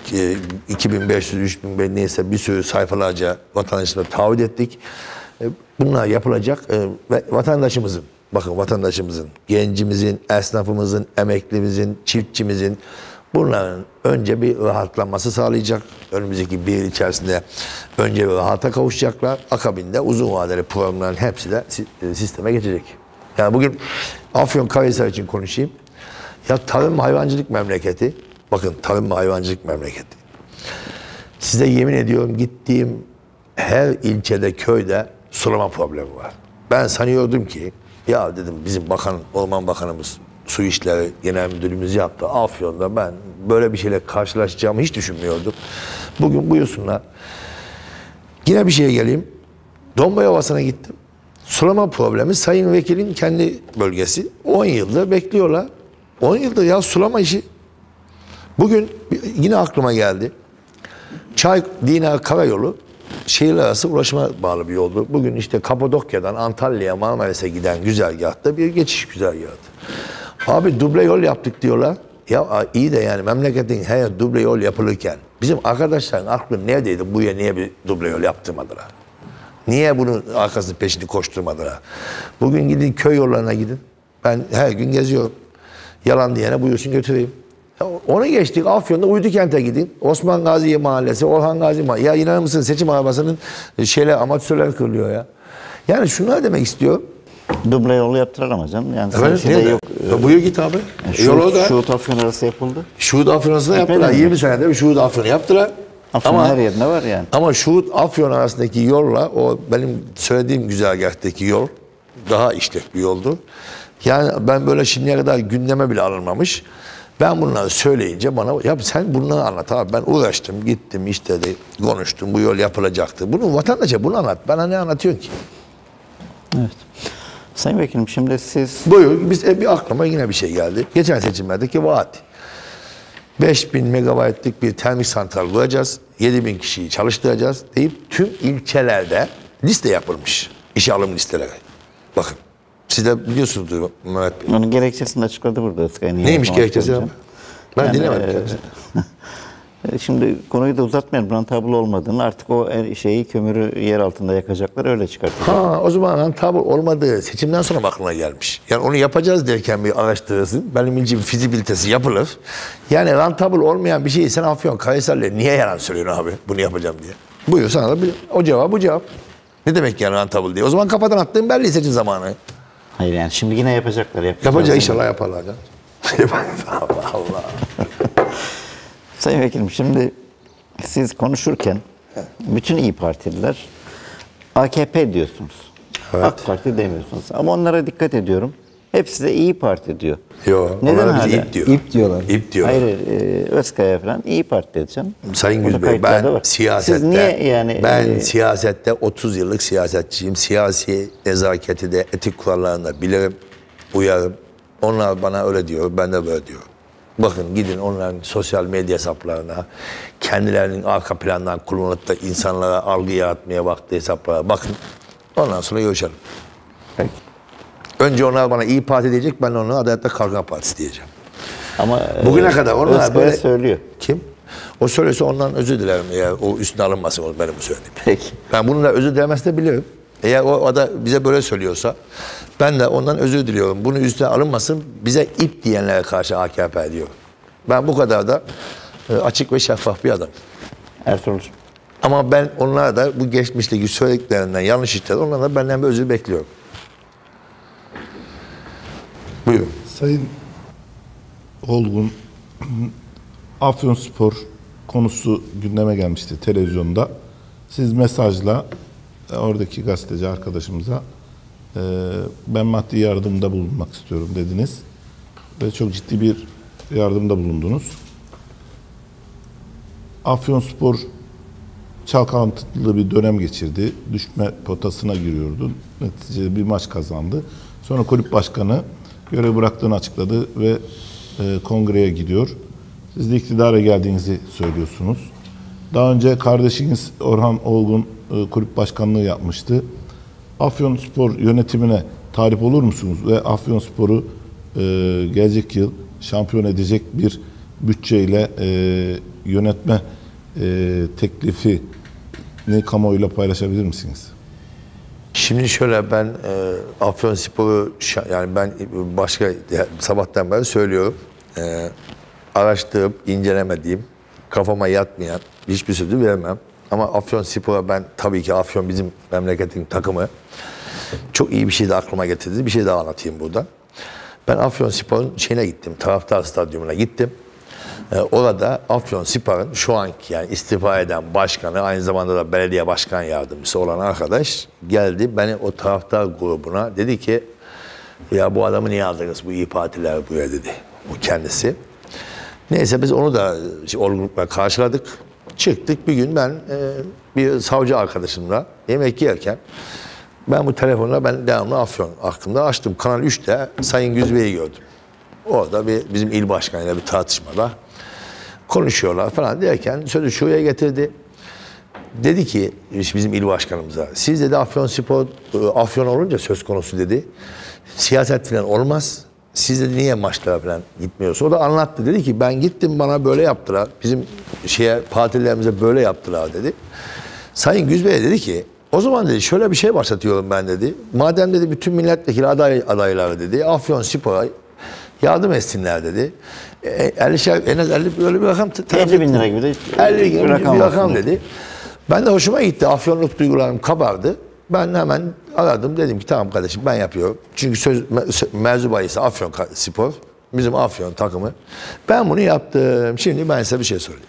2500, 3000 neyse bir sürü sayfalarca vatandaşlara taahhüt ettik. Bunlar yapılacak ve vatandaşımızın, bakın vatandaşımızın, gencimizin, esnafımızın, emeklimizin, çiftçimizin bunların önce bir rahatlanması sağlayacak. Önümüzdeki bir yıl içerisinde önce bir rahata kavuşacaklar. Akabinde uzun vadeli programların hepsi de sisteme geçecek. Yani bugün Afyonkarahisar için konuşayım. Ya tarım hayvancılık memleketi. Bakın tarım ve hayvancılık memleketi. Size yemin ediyorum gittiğim her ilçede, köyde sulama problemi var. Ben sanıyordum ki ya dedim bizim Orman Bakanımız Su İşleri Genel Müdürümüz yaptı. Afyon'da ben böyle bir şeyle karşılaşacağımı hiç düşünmüyordum. Bugün buyursunlar. Yine bir şeye geleyim. Dombayovası'na gittim. Sulama problemi Sayın Vekil'in kendi bölgesi. 10 yıldır bekliyorlar. 10 yıldır ya sulama işi. Bugün yine aklıma geldi. Çay-Dinar Karayolu şehirler arası ulaşıma bağlı bir yoldu. Bugün işte Kapadokya'dan Antalya'ya, Marmaris'e giden güzergahta bir geçiş güzergahı. Abi duble yol yaptık diyorlar. Ya iyi de yani memleketin her yer duble yol yapılırken bizim arkadaşların aklı neredeydi? Buraya niye bir duble yol yaptırmadılar? Niye bunun arkasının peşini koşturmadılar? Bugün gidin köy yollarına gidin. Ben her gün geziyorum. Yalan diyene buyursun götüreyim. Onu geçtik. Afyon'da Uydukent'e gidin. Osman Gazi Mahallesi, Orhan Gazi Mahallesi. Ya inanır mısın seçim arabasının amatörler kırılıyor ya. Yani şunu demek istiyor. Duble yolu yaptılar ama canım. Yani Evet, yok. Buyur git abi. Şuhut Afyon arası yapıldı. Şuhut Afyon arasında yaptılar. 20 senede bir Şuhut Afyon'u yaptılar. Afyon'un her yerinde var yani. Ama Şuhut Afyon arasındaki yolla o benim söylediğim güzergahtaki yol daha işlek bir yoldu. Yani ben böyle şimdiye kadar gündeme bile alınmamış. Ben bunları söyleyince bana ya sen bunları anlat abi. Ben uğraştım, gittim işte de konuştum. Bu yol yapılacaktı. Bunu vatandaşa bunu anlat. Bana ne anlatıyorsun ki? Evet. Sayın Vekilim, şimdi siz... Buyur. Bir aklıma yine bir şey geldi. Geçen seçimlerdeki vaat. 5000 megabaytlık bir termik santral kuracağız. 7000 kişiyi çalıştıracağız deyip tüm ilçelerde liste yapılmış. İşe alım listeleri. Bakın. Siz de biliyorsunuzdur Mehmet Bey. Onun gerekçesini açıkladı burada Özkay'ın. Neymiş gerekçesi ya? Ben dinlemedim. Şimdi konuyu da uzatmayalım. Rantablo olmadığını, artık o şeyi, kömürü yer altında yakacaklar, öyle çıkartacak. O zaman rantabl olmadığı seçimden sonra aklına gelmiş. Yani onu yapacağız derken bir araştırırsın. Benim bildiğim fizibilitesi yapılır. Yani rantabl olmayan bir şeyi sen Afyonkarahisar'la niye yalan söylüyorsun abi bunu yapacağım diye. Buyur sana da o cevap bu cevap. Ne demek yani rantabl diye? O zaman kafadan attığın belli seçim zamanı. Hayır, yani şimdi yine yapacaklar. Yapacak inşallah yaparlar canım. Allah Allah. Sayın Vekilim, şimdi siz konuşurken bütün İYİ Partililer AKP diyorsunuz. Evet. AK Parti demiyorsunuz. Ama onlara dikkat ediyorum. Hepsi de İYİ Parti diyor. Yok. Neden Onlar bize hala? ip diyor. İp diyorlar. İp diyorlar. Hayır, Özkaya falan İYİ Parti diyeceğim. Sayın Burada Güzbey, kayıtlarda ben var. siyasette, Siz niye yani... ben siyasette 30 yıllık siyasetçiyim. Siyasi nezaketi de, etik kurallarını da bilirim, uyarım. Onlar bana öyle diyor, ben de böyle diyorum. Bakın gidin onların sosyal medya hesaplarına, kendilerinin arka plandan kullanıp da insanlara algı yaratmaya baktığı hesaplara bakın. Ondan sonra görüşelim. Peki. Önce onlar bana İYİ Parti diyecek, ben onlara Adalet ve Kalkınma Partisi diyeceğim. Ama Bugüne kadar onlar Özkaya böyle... söylüyor. Kim? O söylüyorsa ondan özür dilerim. Eğer o üstüne alınmasın o benim söylediğim. Peki. Ben bununla özür dilemesini de biliyorum. Eğer o da bize böyle söylüyorsa ben de ondan özür diliyorum. Bunu üstüne alınmasın, bize ip diyenlere karşı AKP diyorum. Ben bu kadar da açık ve şeffaf bir adam. Ertuğrul'cum. Ama ben onlar da bu geçmişteki söylediklerinden yanlış işler, onlardan benden bir özür bekliyorum. Buyurun. Sayın Olgun, Afyonspor konusu gündeme gelmişti televizyonda. Siz mesajla oradaki gazeteci arkadaşımıza ben maddi yardımda bulunmak istiyorum dediniz. Ve çok ciddi bir yardımda bulundunuz. Afyonspor çalkantılı bir dönem geçirdi. Düşme potasına giriyordu. Neticede bir maç kazandı. Sonra kulüp başkanı görev bıraktığını açıkladı ve kongreye gidiyor. Siz de iktidara geldiğinizi söylüyorsunuz. Daha önce kardeşiniz Orhan Olgun kulüp başkanlığı yapmıştı. Afyonspor yönetimine talip olur musunuz? Ve Afyonspor'u gelecek yıl şampiyon edecek bir bütçeyle yönetme teklifini kamuoyuyla paylaşabilir misiniz? Şimdi şöyle, ben Afyonspor'u, yani ben başka sabahtan beri söylüyorum. Araştırıp incelemediğim, kafama yatmayan hiçbir sözü vermem. Ama Afyonspor'a ben tabii ki, Afyon bizim memleketin takımı. Çok iyi bir şey de aklıma getirdi. Bir şey daha anlatayım burada. Ben Afyonspor'un şeyine gittim, taraftar stadyumuna gittim. Orada Afyonspor'un şu anki, yani istifa eden başkanı, aynı zamanda da belediye başkan yardımcısı olan arkadaş geldi. Beni o taraftar grubuna dedi ki, ya bu adamı niye aldınız, bu İYİ Partiler buraya, dedi o kendisi. Neyse biz onu da olgunlukla karşıladık. Çıktık, bir gün ben bir savcı arkadaşımla yemek yerken ben bu telefonla devamlı Afyon aklımda açtım. Kanal 3'te Sayın Güzbey'i gördüm. Orada bizim il başkanıyla bir tartışmada konuşuyorlar falan derken sözü şuraya getirdi. Dedi ki bizim il başkanımıza, siz dedi Afyonspor, Afyon olunca söz konusu dedi, siyaset falan olmaz. Siz dedi niye maçlara falan gitmiyorsunuz? O da anlattı. Dedi ki ben gittim, bana böyle yaptılar. Bizim partilerimize böyle yaptılar dedi. Sayın Güzbey dedi ki o zaman dedi şöyle bir şey başlatıyorum ben dedi. Madem dedi bütün milletvekili adayları dedi Afyonspor'a yardım etsinler dedi. En az 50 böyle bir rakam. 50 bin lira gibi de 50 gibi bir rakam dedi. dedi. Ben de hoşuma gitti. Afyonluk duygularım kabardı. Ben hemen aradım, dedim ki tamam kardeşim ben yapıyorum. Çünkü mevzu bahisi Afyonspor, bizim Afyon takımı. Ben bunu yaptım. Şimdi ben size bir şey söyleyeyim.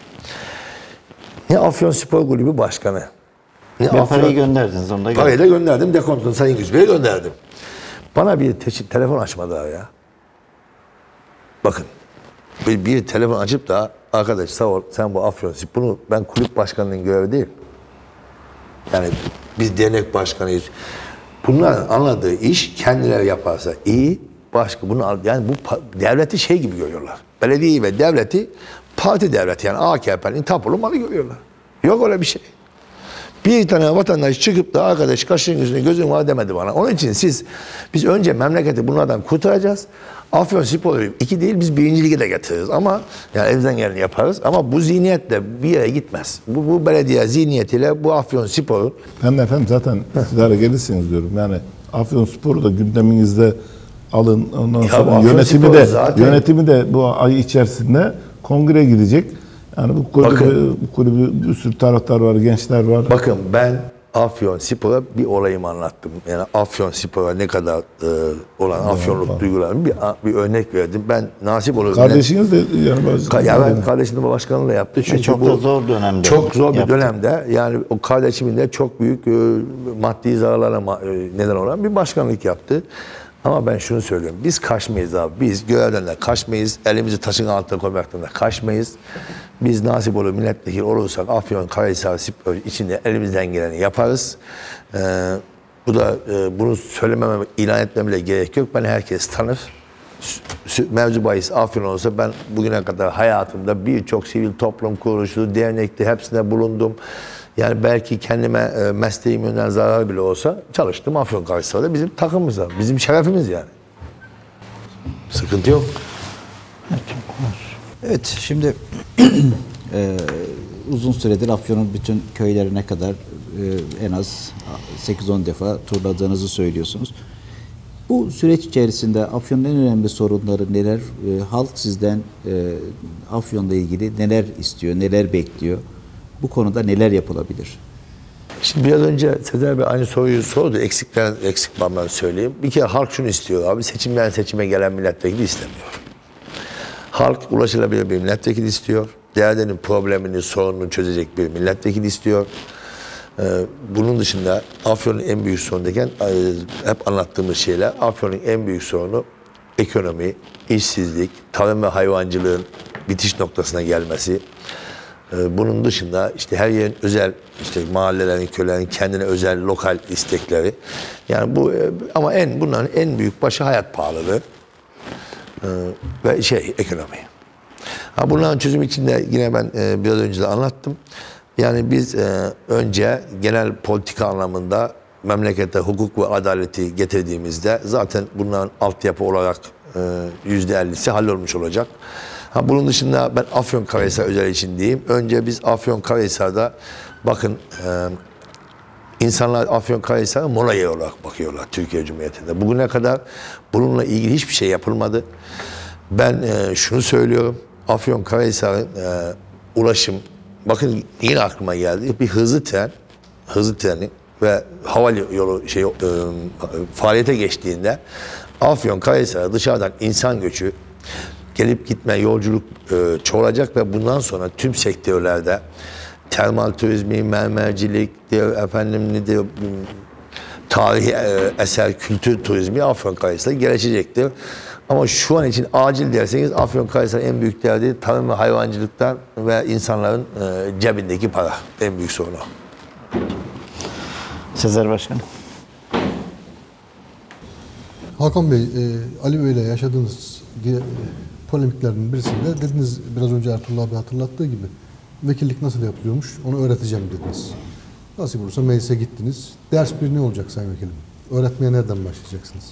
Ne Afyonspor Kulübü Başkanı, ne parayı gönderdiniz, onu da parayı da gönderdim, dekontunu Sayın Güzbey'e gönderdim. Bana bir telefon açmadılar ya. Bakın. bir telefon açıp da arkadaş sağ ol sen bu Afyonspor, bunu ben kulüp başkanının görevi değil. Yani biz dernek başkanıyız. Bunların anladığı iş kendileri yaparsa iyi, başka bunu yani bu devleti şey gibi görüyorlar. Belediyeyi ve devleti parti devleti, yani AKP'nin tapulu malı görüyorlar. Yok öyle bir şey. Bir tane vatandaş çıkıp da arkadaş kaşın yüzüne gözün var demedi bana. Onun için biz önce memleketi bunlardan kurtaracağız. Afyonspor'u 2 değil biz 1. lige de getiririz ama yani elimizden geleni yaparız ama bu zihniyetle bir yere gitmez. Bu belediye zihniyetiyle bu Afyonspor'u Ben de efendim zaten iktidara gelirsiniz diyorum. Yani Afyonspor'u da gündeminizde alın. Ondan sonra yönetimi de bu ay içerisinde kongreye gidecek. Yani bu kulübü bir sürü taraftar var, gençler var. Bakın ben Afyonspor'a bir olayımı anlattım. Yani Afyonspor'a ne kadar olan Afyonluk duygularını bir örnek verdim. Ben nasip olur. Kardeşiniz de yani ben kardeşimle başkanlığı yaptı. Çünkü çok da zor dönemde. Çok zor bir dönemde yani o kardeşimin de çok büyük maddi zararlara neden olan bir başkanlık yaptı. Ama ben şunu söylüyorum. Biz kaçmayız abi. Biz görevden de kaçmayız. Elimizi taşın altına koymaktan da kaçmayız. Biz nasip olur milletvekili olursak Afyonkarahisar Spor içinde elimizden geleni yaparız. Bu da bunu söylememe, ilan etmeme bile gerek yok. Beni herkes tanır. Mevzu bahis Afyon olsa ben bugüne kadar hayatımda birçok sivil toplum kuruluşu, dernekte hepsinde bulundum. Yani belki kendime mesleğim yönden zarar bile olsa çalıştım. Afyonkarahisar'da bizim takımımız var. Bizim şerefimiz yani. Sıkıntı yok. Evet, şimdi uzun süredir Afyon'un bütün köylerine kadar en az 8-10 defa turladığınızı söylüyorsunuz. Bu süreç içerisinde Afyon'un en önemli sorunları neler? Halk sizden Afyon'la ilgili neler istiyor, neler bekliyor? Bu konuda neler yapılabilir? Şimdi biraz önce Sezer Bey aynı soruyu sordu. Eksik ben söyleyeyim. Bir kere halk şunu istiyor abi. Seçimden seçime gelen milletvekili istemiyor. Halk ulaşılabilir bir milletvekili istiyor. Değerlerin problemini, sorununu çözecek bir milletvekili istiyor. Bunun dışında Afyon'un en büyük sorunu derken hep anlattığımız şeyler, Afyon'un en büyük sorunu ekonomi, işsizlik, tarım ve hayvancılığın bitiş noktasına gelmesi. Bunun dışında işte her yerin özel, işte mahallelerin, köylerin kendine özel lokal istekleri. Yani bu ama bunların en büyük başı hayat pahalılığı ve ekonomi. Bunların çözümü için de yine ben biraz önce de anlattım. Yani biz önce genel politika anlamında memlekete hukuk ve adaleti getirdiğimizde zaten bunların altyapı olarak %50'si hallolmuş olacak. Bunun dışında ben Afyonkarahisar özel için diyeyim. Önce biz Afyonkarahisar'da bakın insanlar Afyonkarahisar'a mola yeri olarak bakıyorlar Türkiye Cumhuriyeti'nde. Bugüne kadar bununla ilgili hiçbir şey yapılmadı. Ben şunu söylüyorum. Afyonkarahisar'ın ulaşım, bakın yine aklıma geldi. Bir hızlı treni ve hava yolu faaliyete geçtiğinde Afyonkarahisar'a dışarıdan insan göçü, gelip gitme, yolculuk çoğalacak ve bundan sonra tüm sektörlerde termal turizmi, mermercilik, tarihi eser, kültür turizmi Afyonkarahisar'a gelişecektir. Ama şu an için acil derseniz Afyonkarahisar'ın en büyük derdi tarım ve hayvancılıktan ve insanların cebindeki para. En büyük sorunu. Sezer Başkanım. Hakan Bey, Ali Bey ile yaşadığınız polemiklerin birisinde dediniz, biraz önce Ertuğrul abi hatırlattığı gibi, vekillik nasıl yapılıyormuş onu öğreteceğim dediniz. Nasip olursa meclise gittiniz. Ders bir ne olacak Sayın Vekilim? Öğretmeye nereden başlayacaksınız?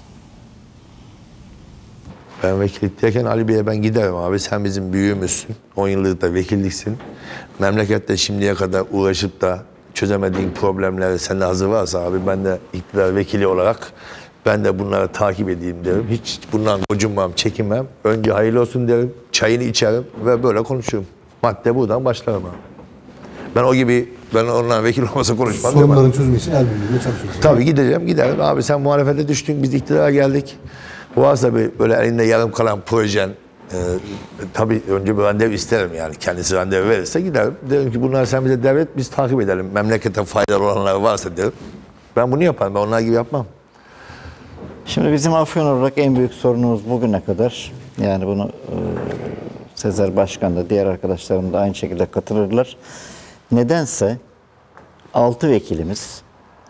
Ben vekillik derken Ali Bey'e ben giderim abi. Sen bizim büyüğümüzsün. 10 yıllık da vekilliksin. Memlekette şimdiye kadar uğraşıp da çözemediğin problemleri sende hazır varsa abi ben de iktidar vekili olarak ben de bunları takip edeyim derim. Hiç bundan gocunmam, çekinmem. Önce hayırlı olsun derim, çayını içerim ve böyle konuşurum. Madde buradan başlarım abi. Ben onunla vekil olmasa konuşmam. Sorunların çözümü için el birliğiyle çalışıyorsunuz. Tabii giderim. Abi sen muhalefete düştün, biz iktidara geldik. Varsa böyle elinde yarım kalan projen, tabii önce bir randevu isterim yani. Kendisi randevu verirse giderim. Derim ki bunlar sen bize devlet, biz takip edelim. Memlekete faydalı olanlar varsa derim. Ben bunu yaparım, ben onlar gibi yapmam. Şimdi bizim Afyon olarak en büyük sorunumuz bugüne kadar, yani bunu Sezer Başkan da diğer arkadaşlarım da aynı şekilde katılırlar. Nedense 6 vekilimiz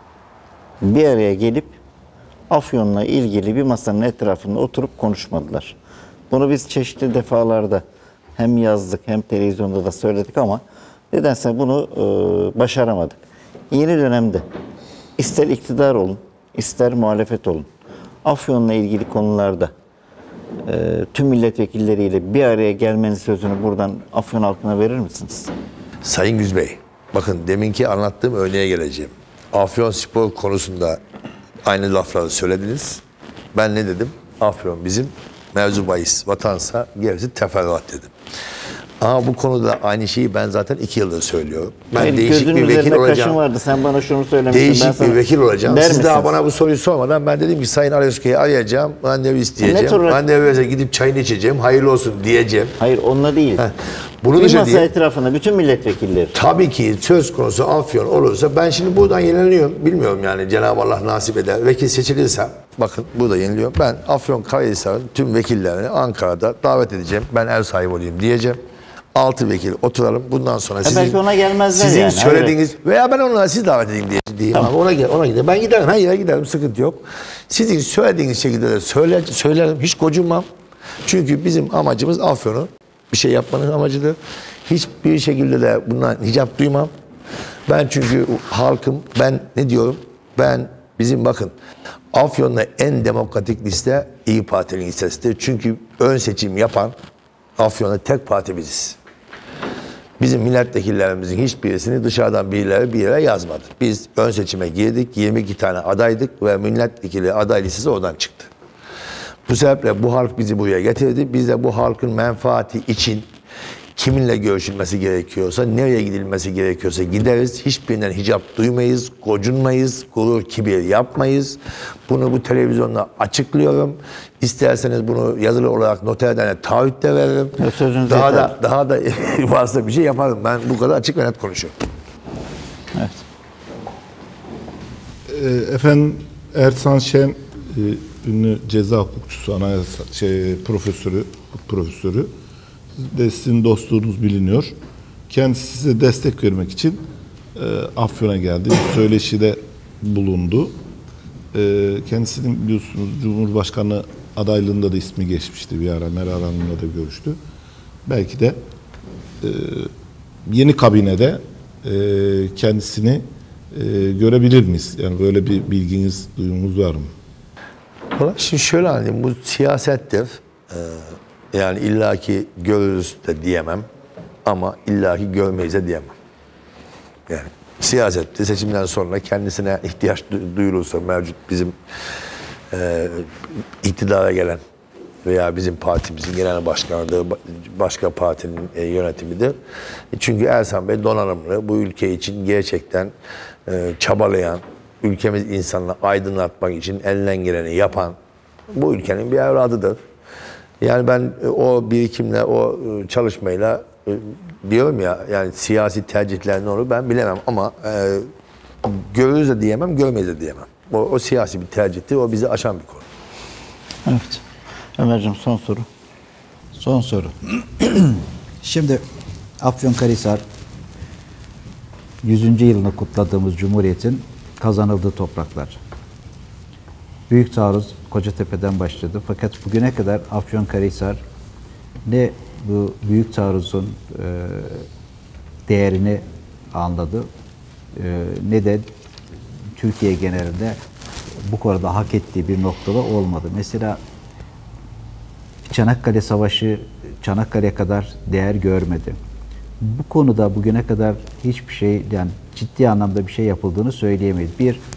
bir araya gelip Afyon'la ilgili bir masanın etrafında oturup konuşmadılar. Bunu biz çeşitli defalarda hem yazdık hem televizyonda da söyledik ama nedense bunu başaramadık. Yeni dönemde ister iktidar olun, ister muhalefet olun, Afyon'la ilgili konularda tüm milletvekilleriyle bir araya gelmenin sözünü buradan Afyon halkına verir misiniz? Sayın Güzbey, bakın deminki anlattığım örneğe geleceğim. Afyonspor konusunda aynı lafları söylediniz. Ben ne dedim? Afyon bizim mevzu bahis, vatansa gerisi teferruat dedim. Ama bu konuda aynı şeyi ben zaten 2 yıldır söylüyorum. Ben Benim değişik gözünün bir vekil üzerinde olacağım. kaşın vardı. Sen bana şunu söylemiştin. Değişik bir vekil olacağım. Der Siz misiniz? daha bana bu soruyu sormadan ben dedim ki Sayın Alyoska'yı arayacağım, randevu isteyeceğim. Ne tür- Randevuya gidip çayını içeceğim, hayırlı olsun diyeceğim. Hayır, onunla değil. Bunu bir dışarı masa diye- etrafında bütün milletvekilleri. Tabii ki söz konusu Afyon olursa ben şimdi buradan yeniliyorum. Bilmiyorum yani Cenab-ı Allah nasip eder. Vekil seçilirsem bakın burada yeniliyorum. Ben Afyonkarahisar'ın tüm vekillerini Ankara'da davet edeceğim. Ben ev sahibi olayım diyeceğim. 6 vekil oturalım. Bundan sonra belki ona gelmezler sizin yani, söylediğiniz veya ben onlara siz davet edeyim diyeyim. Tamam. Ona gidelim. Ben giderim. Her yere giderim. Sıkıntı yok. Sizin söylediğiniz şekilde de söylerim. Hiç gocunmam. Çünkü bizim amacımız Afyon'u bir şey yapmanın amacıdır. Hiçbir şekilde de bundan hicap duymam. Ben çünkü halkım, ben ne diyorum? Bizim bakın Afyon'da en demokratik liste İYİ Parti'nin listesidir. Çünkü ön seçim yapan Afyon'da tek parti biziz. Bizim milletvekillerimizin hiçbirisini dışarıdan birileri bir yere yazmadı. Biz ön seçime girdik, 22 tane adaydık ve milletvekili aday listesi oradan çıktı. Bu sebeple bu halk bizi buraya getirdi. Biz de bu halkın menfaati için kiminle görüşülmesi gerekiyorsa, nereye gidilmesi gerekiyorsa gideriz. Hiçbirinden hicap duymayız, gocunmayız, gurur, kibir yapmayız. Bunu bu televizyonda açıklıyorum. İsterseniz bunu yazılı olarak noterden taahhüt de veririm. Sözünüz Daha da varsa bir şey yaparım. Ben bu kadar açık ve net konuşuyorum. Evet. Efendim Ersan Şen ünlü ceza hukukçusu, anayasa profesörü, hukuk profesörü. De sizin dostluğunuz biliniyor. Kendisi size destek vermek için Afyon'a geldi. Bir söyleşide bulundu. Kendisinin biliyorsunuz Cumhurbaşkanı adaylığında da ismi geçmişti bir ara. Meral Hanım'la da görüştü. Belki de yeni kabinede kendisini görebilir miyiz? Yani böyle bir bilginiz, duyumunuz var mı? Şimdi şöyle anlayayım, bu siyasettir. Yani illaki görürüz de diyemem ama illaki görmeyiz de diyemem. Yani siyasette seçimden sonra kendisine ihtiyaç duyulursa mevcut bizim iktidara gelen veya bizim partimizin genel başkanıdır, başka partinin yönetimidir. Çünkü Ersan Bey donanımlı, bu ülke için gerçekten çabalayan, ülkemiz insanla aydınlatmak için elinden geleni yapan bu ülkenin bir evladıdır. Yani ben o birikimle, o çalışmayla diyorum ya, yani siyasi tercihler ne olur ben bilemem ama görürüz de diyemem, görmeyiz de diyemem. O siyasi bir tercihtir, o bizi aşan bir konu. Evet. Ömerciğim son soru. Son soru. Şimdi Afyonkarahisar 100. yılını kutladığımız Cumhuriyet'in kazanıldığı topraklar. Büyük taarruz Kocatepe'den başladı. Fakat bugüne kadar Afyonkarahisar ne bu büyük taarruzun değerini anladı ne de Türkiye genelinde bu konuda hak ettiği bir noktada olmadı. Mesela Çanakkale Savaşı Çanakkale'ye kadar değer görmedi. Bu konuda bugüne kadar hiçbir şey, yani ciddi anlamda bir şey yapıldığını söyleyemeyiz.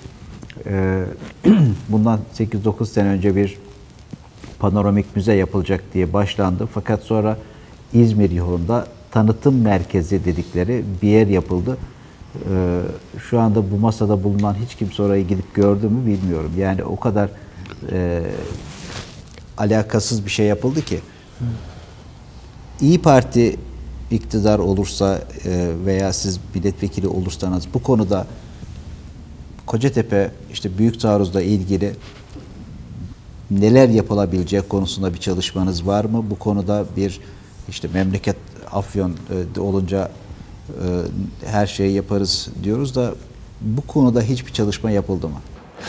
Bundan 8-9 sene önce bir panoramik müze yapılacak diye başlandı. Fakat sonra İzmir yolunda tanıtım merkezi dedikleri bir yer yapıldı. Şu anda bu masada bulunan hiç kimse oraya gidip gördü mü bilmiyorum. Yani o kadar alakasız bir şey yapıldı ki. İYİ Parti iktidar olursa veya siz milletvekili olursanız bu konuda Kocatepe işte büyük taarruzla ilgili neler yapılabileceği konusunda bir çalışmanız var mı? Bu konuda bir işte memleket Afyon olunca her şeyi yaparız diyoruz da bu konuda hiçbir çalışma yapıldı mı?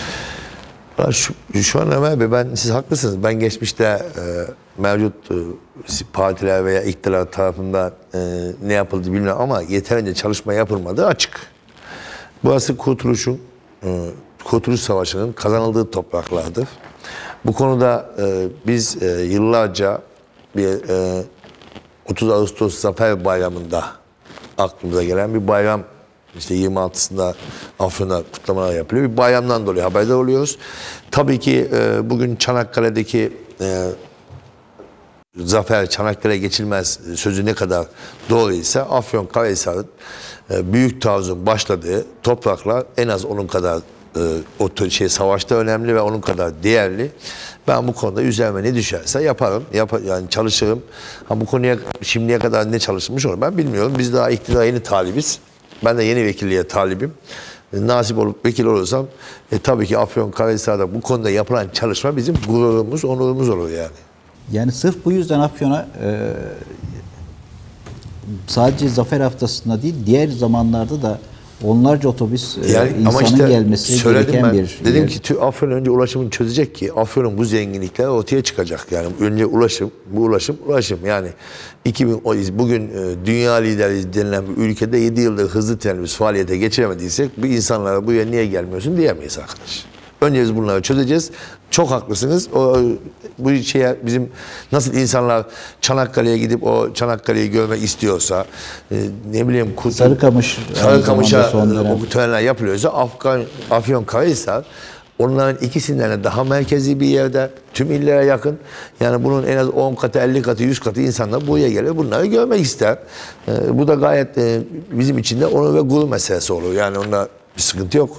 Şu an Ömer Bey, siz haklısınız. Ben geçmişte mevcut partiler veya iktidar tarafından ne yapıldı bilmiyorum ama yeterince çalışma yapılmadığı açık. Burası Kurtuluş Savaşı'nın kazanıldığı topraklardır. Bu konuda biz yıllarca bir 30 Ağustos Zafer Bayramı'nda aklımıza gelen bir bayram, işte 26'sında Afyon'da kutlamalar yapılıyor. Bir bayramdan dolayı haberdar oluyoruz. Tabii ki bugün Çanakkale'deki zafer, Çanakkale geçilmez sözü ne kadar doğruysa Afyonkarahisar'ın büyük taarruzun başladığı topraklar en az onun kadar savaşta önemli ve onun kadar değerli. Ben bu konuda üzerime ne düşerse yaparım. Yani çalışırım. Bu konuya şimdiye kadar ne çalışılmış olur ben bilmiyorum. Biz daha iktidara yeni talibiz. Ben de yeni vekilliğe talibim. Nasip olup vekil olursam tabii ki Afyonkarahisar'da bu konuda yapılan çalışma bizim gururumuz, onurumuz olur yani. Yani sırf bu yüzden Afyon'a sadece Zafer Haftası'nda değil, diğer zamanlarda da onlarca otobüs insanın gelmesi gereken bir dedim yer. ki Afyon önce ulaşımını çözecek ki Afyon'un bu zenginlikleri ortaya çıkacak. Yani önce ulaşım. Yani bugün dünya lideri denilen bir ülkede 7 yıldır hızlı trenimiz faaliyete geçiremediysek bu insanlara buraya niye gelmiyorsun diyemeyiz arkadaş. Önce biz bunları çözeceğiz. Çok haklısınız. Bu şeye bizim nasıl insanlar Çanakkale'ye gidip o Çanakkale'yi görmek istiyorsa ne bileyim Sarıkamış'a o törenler yapılıyorsa Afyonkarahisar onların ikisinden de daha merkezi bir yerde, tüm illere yakın. Yani bunun en az 10 katı, 50 katı, 100 katı insanlar buraya gelir. Bunları görmek ister. Bu da gayet bizim için de onur ve gurur meselesi olur. Yani onda bir sıkıntı yok.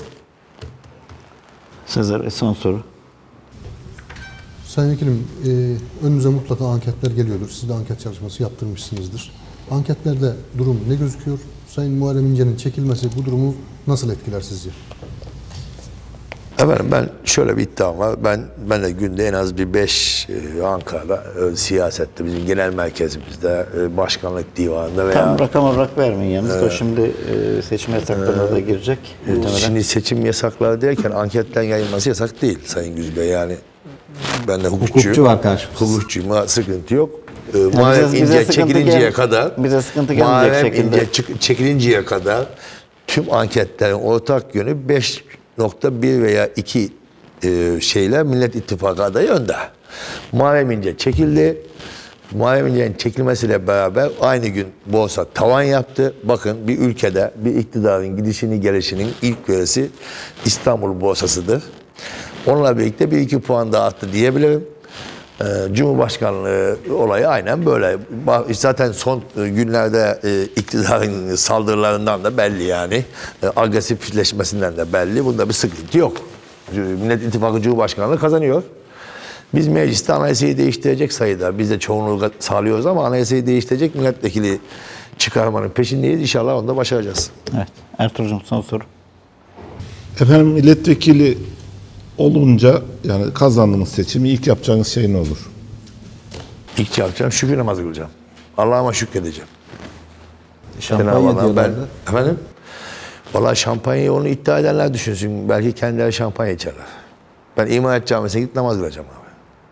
Sezer, son soru. Sayın Vekilim, önümüze mutlaka anketler geliyordur. Siz de anket çalışması yaptırmışsınızdır. Anketlerde durum ne gözüküyor? Sayın Muharrem İnce'nin çekilmesi bu durumu nasıl etkiler sizce? Efendim ben şöyle bir iddiam var. Ben de günde en az bir 5 Ankara'da siyasette bizim genel merkezimizde başkanlık divanında veya... Tam rakam olarak vermeyin yalnız. O şimdi seçim yasaklarına da girecek. Şimdi seçim yasakları derken anketten yayılması yasak değil Sayın Güzbey. Yani ben de Hukukçu var karşımızda. Hukukçuyum, sıkıntı yok. Muharrem İnce çekilinceye kadar bize sıkıntı gelmeyecek şekilde. Çekilinceye kadar tüm anketlerin ortak yönü 5.1 veya 2 şeyler Millet İttifakı adayı önde. Muharrem İnce çekildi. Muharrem İnce'nin çekilmesiyle beraber aynı gün borsa tavan yaptı. Bakın bir ülkede bir iktidarın gidişini gelişinin ilk verisi İstanbul borsasıdır. Onunla birlikte 1-2 puan daha arttı diyebilirim. Cumhurbaşkanlığı olayı aynen böyle. Zaten son günlerde iktidarın saldırılarından da belli yani. Agresifleşmesinden de belli. Bunda bir sıkıntı yok. Millet İttifakı Cumhurbaşkanlığı kazanıyor. Biz mecliste anayasayı değiştirecek sayıda. Biz de çoğunluğu sağlıyoruz ama anayasayı değiştirecek milletvekili çıkarmanın peşindeyiz. İnşallah onu da başaracağız. Evet. Ertuğrul'cum son soru. Efendim milletvekili olunca yani kazandığınız seçimi ilk yapacağınız şey ne olur? İlk yapacağım şükür namazı kılacağım. Allah'ıma şükredeceğim. Şampanya diyorlardı. Efendim? Vallahi şampanyayı onu iddia edenler düşünsün. Belki kendileri şampanya içerler. Ben İmanet Camisi'ne gidip namaz kılacağım abi.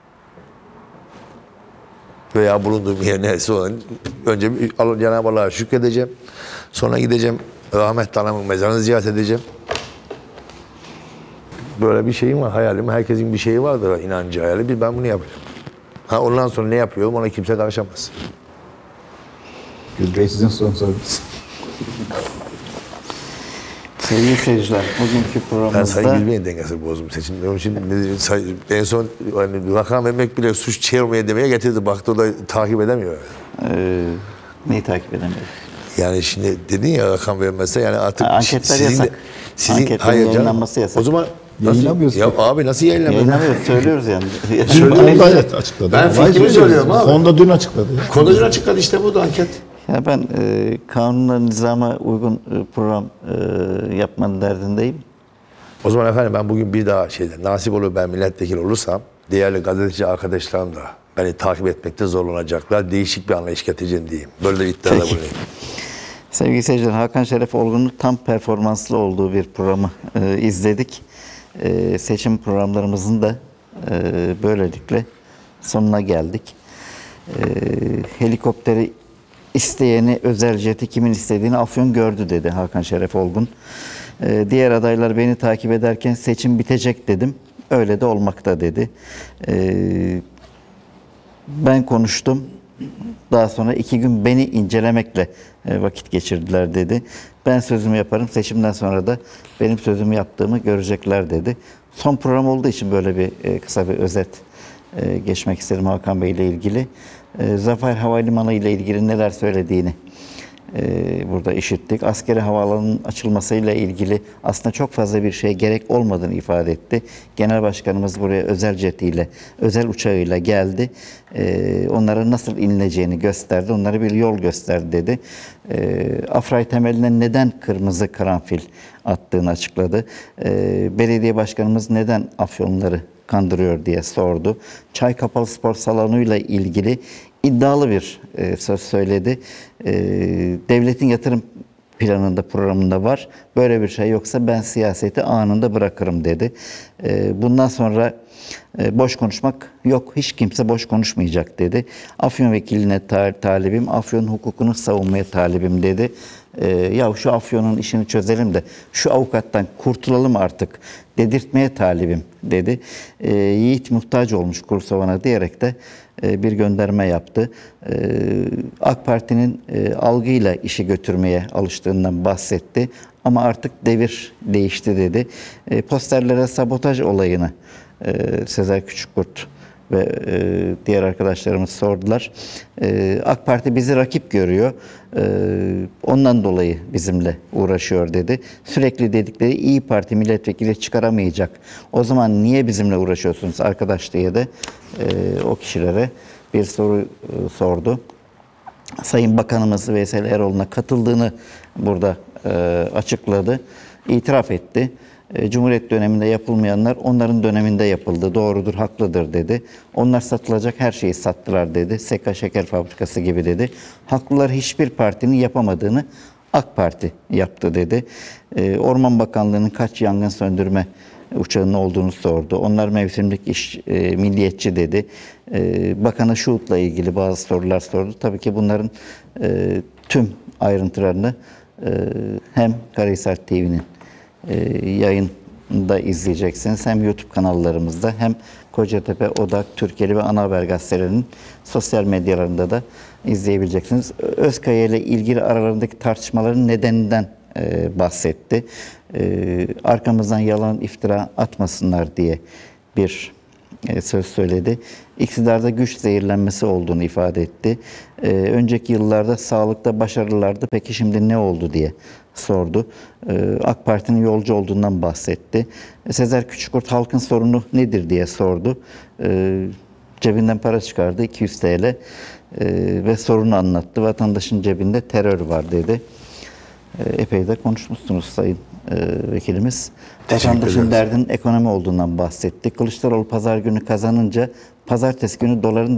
Veya bulunduğum yer neresi olan önce Cenab-ı Allah'a şükredeceğim. Sonra gideceğim rahmetli anamın mezarını ziyaret edeceğim. Böyle bir şeyim var, hayalim. Herkesin bir şeyi vardır, inancı, hayali. Ben bunu yapacağım. Ondan sonra ne yapıyorum ona kimse karışamaz. Gülbey sizin son sorunuz. Sevgili seyirciler, bugünkü Ben programımızda... Sayın Gülbey'in dengesini bozdum seçimde. Onun için en son hani, rakam vermek bile suç çevirmeye demeye getirdi. Baktı o da takip edemiyor. Neyi takip edemiyor? Yani şimdi dedin ya rakam vermezse yani artık anketler yasak. Anketlerin yayınlanması yasak. O zaman Yayınlamıyorsun. Ya abi nasıl yayınlamıyorsun? Yayınlamıyoruz, söylüyoruz yani. Fonda açıkladı. Ben fikrimi söylüyorum abi. Fonda dün açıkladı. Konucu açıkladı işte bu da anket. Ya ben kanunla, nizama uygun program yapmanın derdindeyim. O zaman efendim ben bugün bir daha nasip olur ben milletvekili olursam değerli gazeteci arkadaşlarım da beni takip etmekte zorlanacaklar. Değişik bir anlayış getireceğim diyeyim. Böyle bir iddiada Peki. bulunayım. Sevgili seyirciler, Hakan Şeref Olgun'un tam performanslı olduğu bir programı izledik. Seçim programlarımızın da böylelikle sonuna geldik. Helikopteri isteyeni, özel jeti kimin istediğini Afyon gördü dedi Hakan Şeref Olgun. Diğer adaylar beni takip ederken seçim bitecek dedim. Öyle de olmakta dedi. Ben konuştum. Daha sonra 2 gün beni incelemekle vakit geçirdiler dedi. Ben sözümü yaparım. Seçimden sonra da benim sözümü yaptığımı görecekler dedi. Son program olduğu için böyle bir kısa bir özet geçmek istedim Hakan Bey ile ilgili. Zafer Havalimanı ile ilgili neler söylediğini burada işittik. Askeri havaalanının açılmasıyla ilgili aslında çok fazla bir şeye gerek olmadığını ifade etti. Genel Başkanımız buraya özel jetiyle, özel uçağıyla geldi. Onlara nasıl inileceğini gösterdi. Onlara bir yol gösterdi dedi. Afray temeline neden kırmızı karanfil attığını açıkladı. Belediye Başkanımız neden Afyonluları kandırıyor diye sordu. Çay Kapalı Spor Salonu'yla ilgili iddialı bir söz söyledi. Devletin yatırım planında, programında var. Böyle bir şey yoksa ben siyaseti anında bırakırım dedi. Bundan sonra boş konuşmak yok. Hiç kimse boş konuşmayacak dedi. Afyon vekiline talibim, Afyon hukukunu savunmaya talibim dedi. Ya şu Afyon'un işini çözelim de şu avukattan kurtulalım artık dedirtmeye talibim dedi. Yiğit muhtaç olmuş Kursovan'a diyerek de bir gönderme yaptı. AK Parti'nin algıyla işi götürmeye alıştığından bahsetti. Ama artık devir değişti dedi. Posterlere sabotaj olayını Sezer Küçükkurt ve diğer arkadaşlarımız sordular. AK Parti bizi rakip görüyor. Ondan dolayı bizimle uğraşıyor dedi. Sürekli dedikleri İYİ Parti milletvekili çıkaramayacak. O zaman niye bizimle uğraşıyorsunuz arkadaş diye de o kişilere bir soru sordu. Sayın Bakanımız Veysel Eroğlu'na katıldığını burada açıkladı. İtiraf etti. Cumhuriyet döneminde yapılmayanlar onların döneminde yapıldı. Doğrudur, haklıdır dedi. Onlar satılacak her şeyi sattılar dedi. Seka Şeker Fabrikası gibi dedi. Haklılar hiçbir partinin yapamadığını AK Parti yaptı dedi. Orman Bakanlığı'nın kaç yangın söndürme uçağının olduğunu sordu. Onlar mevsimlik iş milliyetçi dedi. Bakanı Şuhut'la ilgili bazı sorular sordu. Tabii ki bunların tüm ayrıntılarını hem Karahisar TV'nin yayında izleyeceksiniz. Hem YouTube kanallarımızda hem Kocatepe, Odak, Türkiye ve Ana Haber gazetelerinin sosyal medyalarında da izleyebileceksiniz. Özkaya ile ilgili aralarındaki tartışmaların nedeninden bahsetti. Arkamızdan yalan iftira atmasınlar diye bir söz söyledi. İktidarda güç zehirlenmesi olduğunu ifade etti. Önceki yıllarda sağlıkta başarılılardı. Peki şimdi ne oldu diye sordu. AK Parti'nin yolcu olduğundan bahsetti. Sezer Küçükkurt halkın sorunu nedir diye sordu. Cebinden para çıkardı 200 TL ve sorunu anlattı. Vatandaşın cebinde terör var dedi. Epey de konuşmuşsunuz sayın vekilimiz. Vatandaşın derdinin ekonomi olduğundan bahsetti. Kılıçdaroğlu pazar günü kazanınca pazartesi günü doların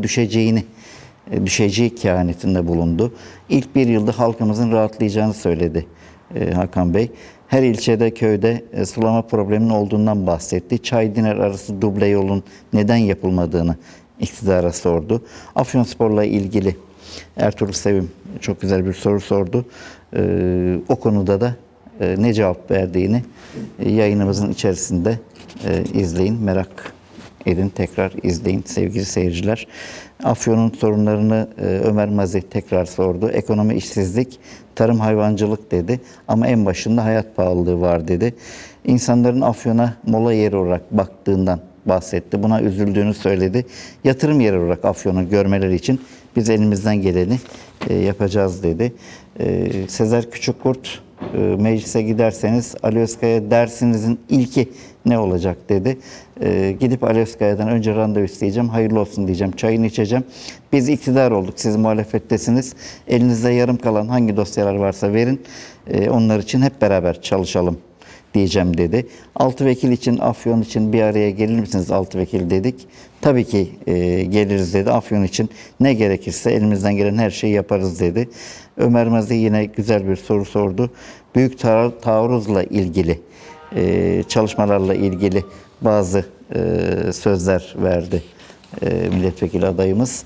düşeceği kehanetinde bulundu. İlk bir yılda halkımızın rahatlayacağını söyledi Hakan Bey. Her ilçede, köyde sulama probleminin olduğundan bahsetti. Çay-Diner arası duble yolun neden yapılmadığını iktidara sordu. Afyonspor'la ilgili Ertuğrul Sevim çok güzel bir soru sordu. O konuda da ne cevap verdiğini yayınımızın içerisinde izleyin, merak edin, tekrar izleyin sevgili seyirciler. Afyon'un sorunlarını Ömer Mazi tekrar sordu. Ekonomi, işsizlik, tarım, hayvancılık dedi. Ama en başında hayat pahalılığı var dedi. İnsanların Afyon'a mola yeri olarak baktığından bahsetti. Buna üzüldüğünü söyledi. Yatırım yeri olarak Afyon'u görmeleri için biz elimizden geleni yapacağız dedi. Sezer Küçükkurt, meclise giderseniz Ali Özkaya dersinizin ilki ne olacak dedi. Gidip Ali Özkaya'dan önce randevu isteyeceğim, hayırlı olsun diyeceğim, çayını içeceğim. Biz iktidar olduk, siz muhalefettesiniz. Elinizde yarım kalan hangi dosyalar varsa verin, onlar için hep beraber çalışalım diyeceğim dedi. 6 vekil için, Afyon için bir araya gelir misiniz 6 vekil dedik. Tabii ki geliriz dedi. Afyon için ne gerekirse elimizden gelen her şeyi yaparız dedi. Ömer Mazi yine güzel bir soru sordu. Büyük taarruzla ilgili, çalışmalarla ilgili bazı sözler verdi milletvekili adayımız.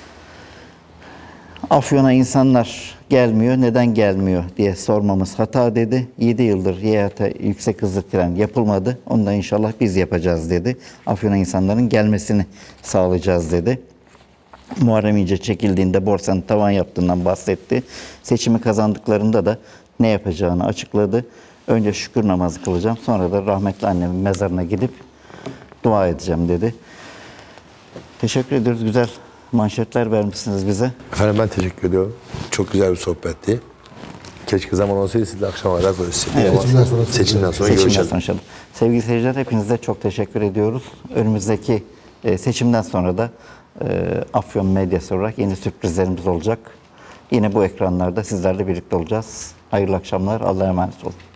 Afyon'a insanlar gelmiyor, neden gelmiyor diye sormamız hata dedi. 7 yıldır YHT yüksek hızlı tren yapılmadı. Onu da inşallah biz yapacağız dedi. Afyon'a insanların gelmesini sağlayacağız dedi. Muharrem İnce çekildiğinde borsanın tavan yaptığından bahsetti. Seçimi kazandıklarında da ne yapacağını açıkladı. Önce şükür namazı kılacağım, sonra da rahmetli annemin mezarına gidip dua edeceğim dedi. Teşekkür ediyoruz. Güzel manşetler vermişsiniz bize. Efendim ben teşekkür ediyorum. Çok güzel bir sohbetti. Keşke zaman olsaydı siz de akşama kadar görüşseydik. Evet. Seçimden sonra Seçimden görüşelim. sonra inşallah. Sevgili seyirciler, hepinize çok teşekkür ediyoruz. Önümüzdeki seçimden sonra da Afyon medyası olarak yeni sürprizlerimiz olacak. Yine bu ekranlarda sizlerle birlikte olacağız. Hayırlı akşamlar. Allah'a emanet olun.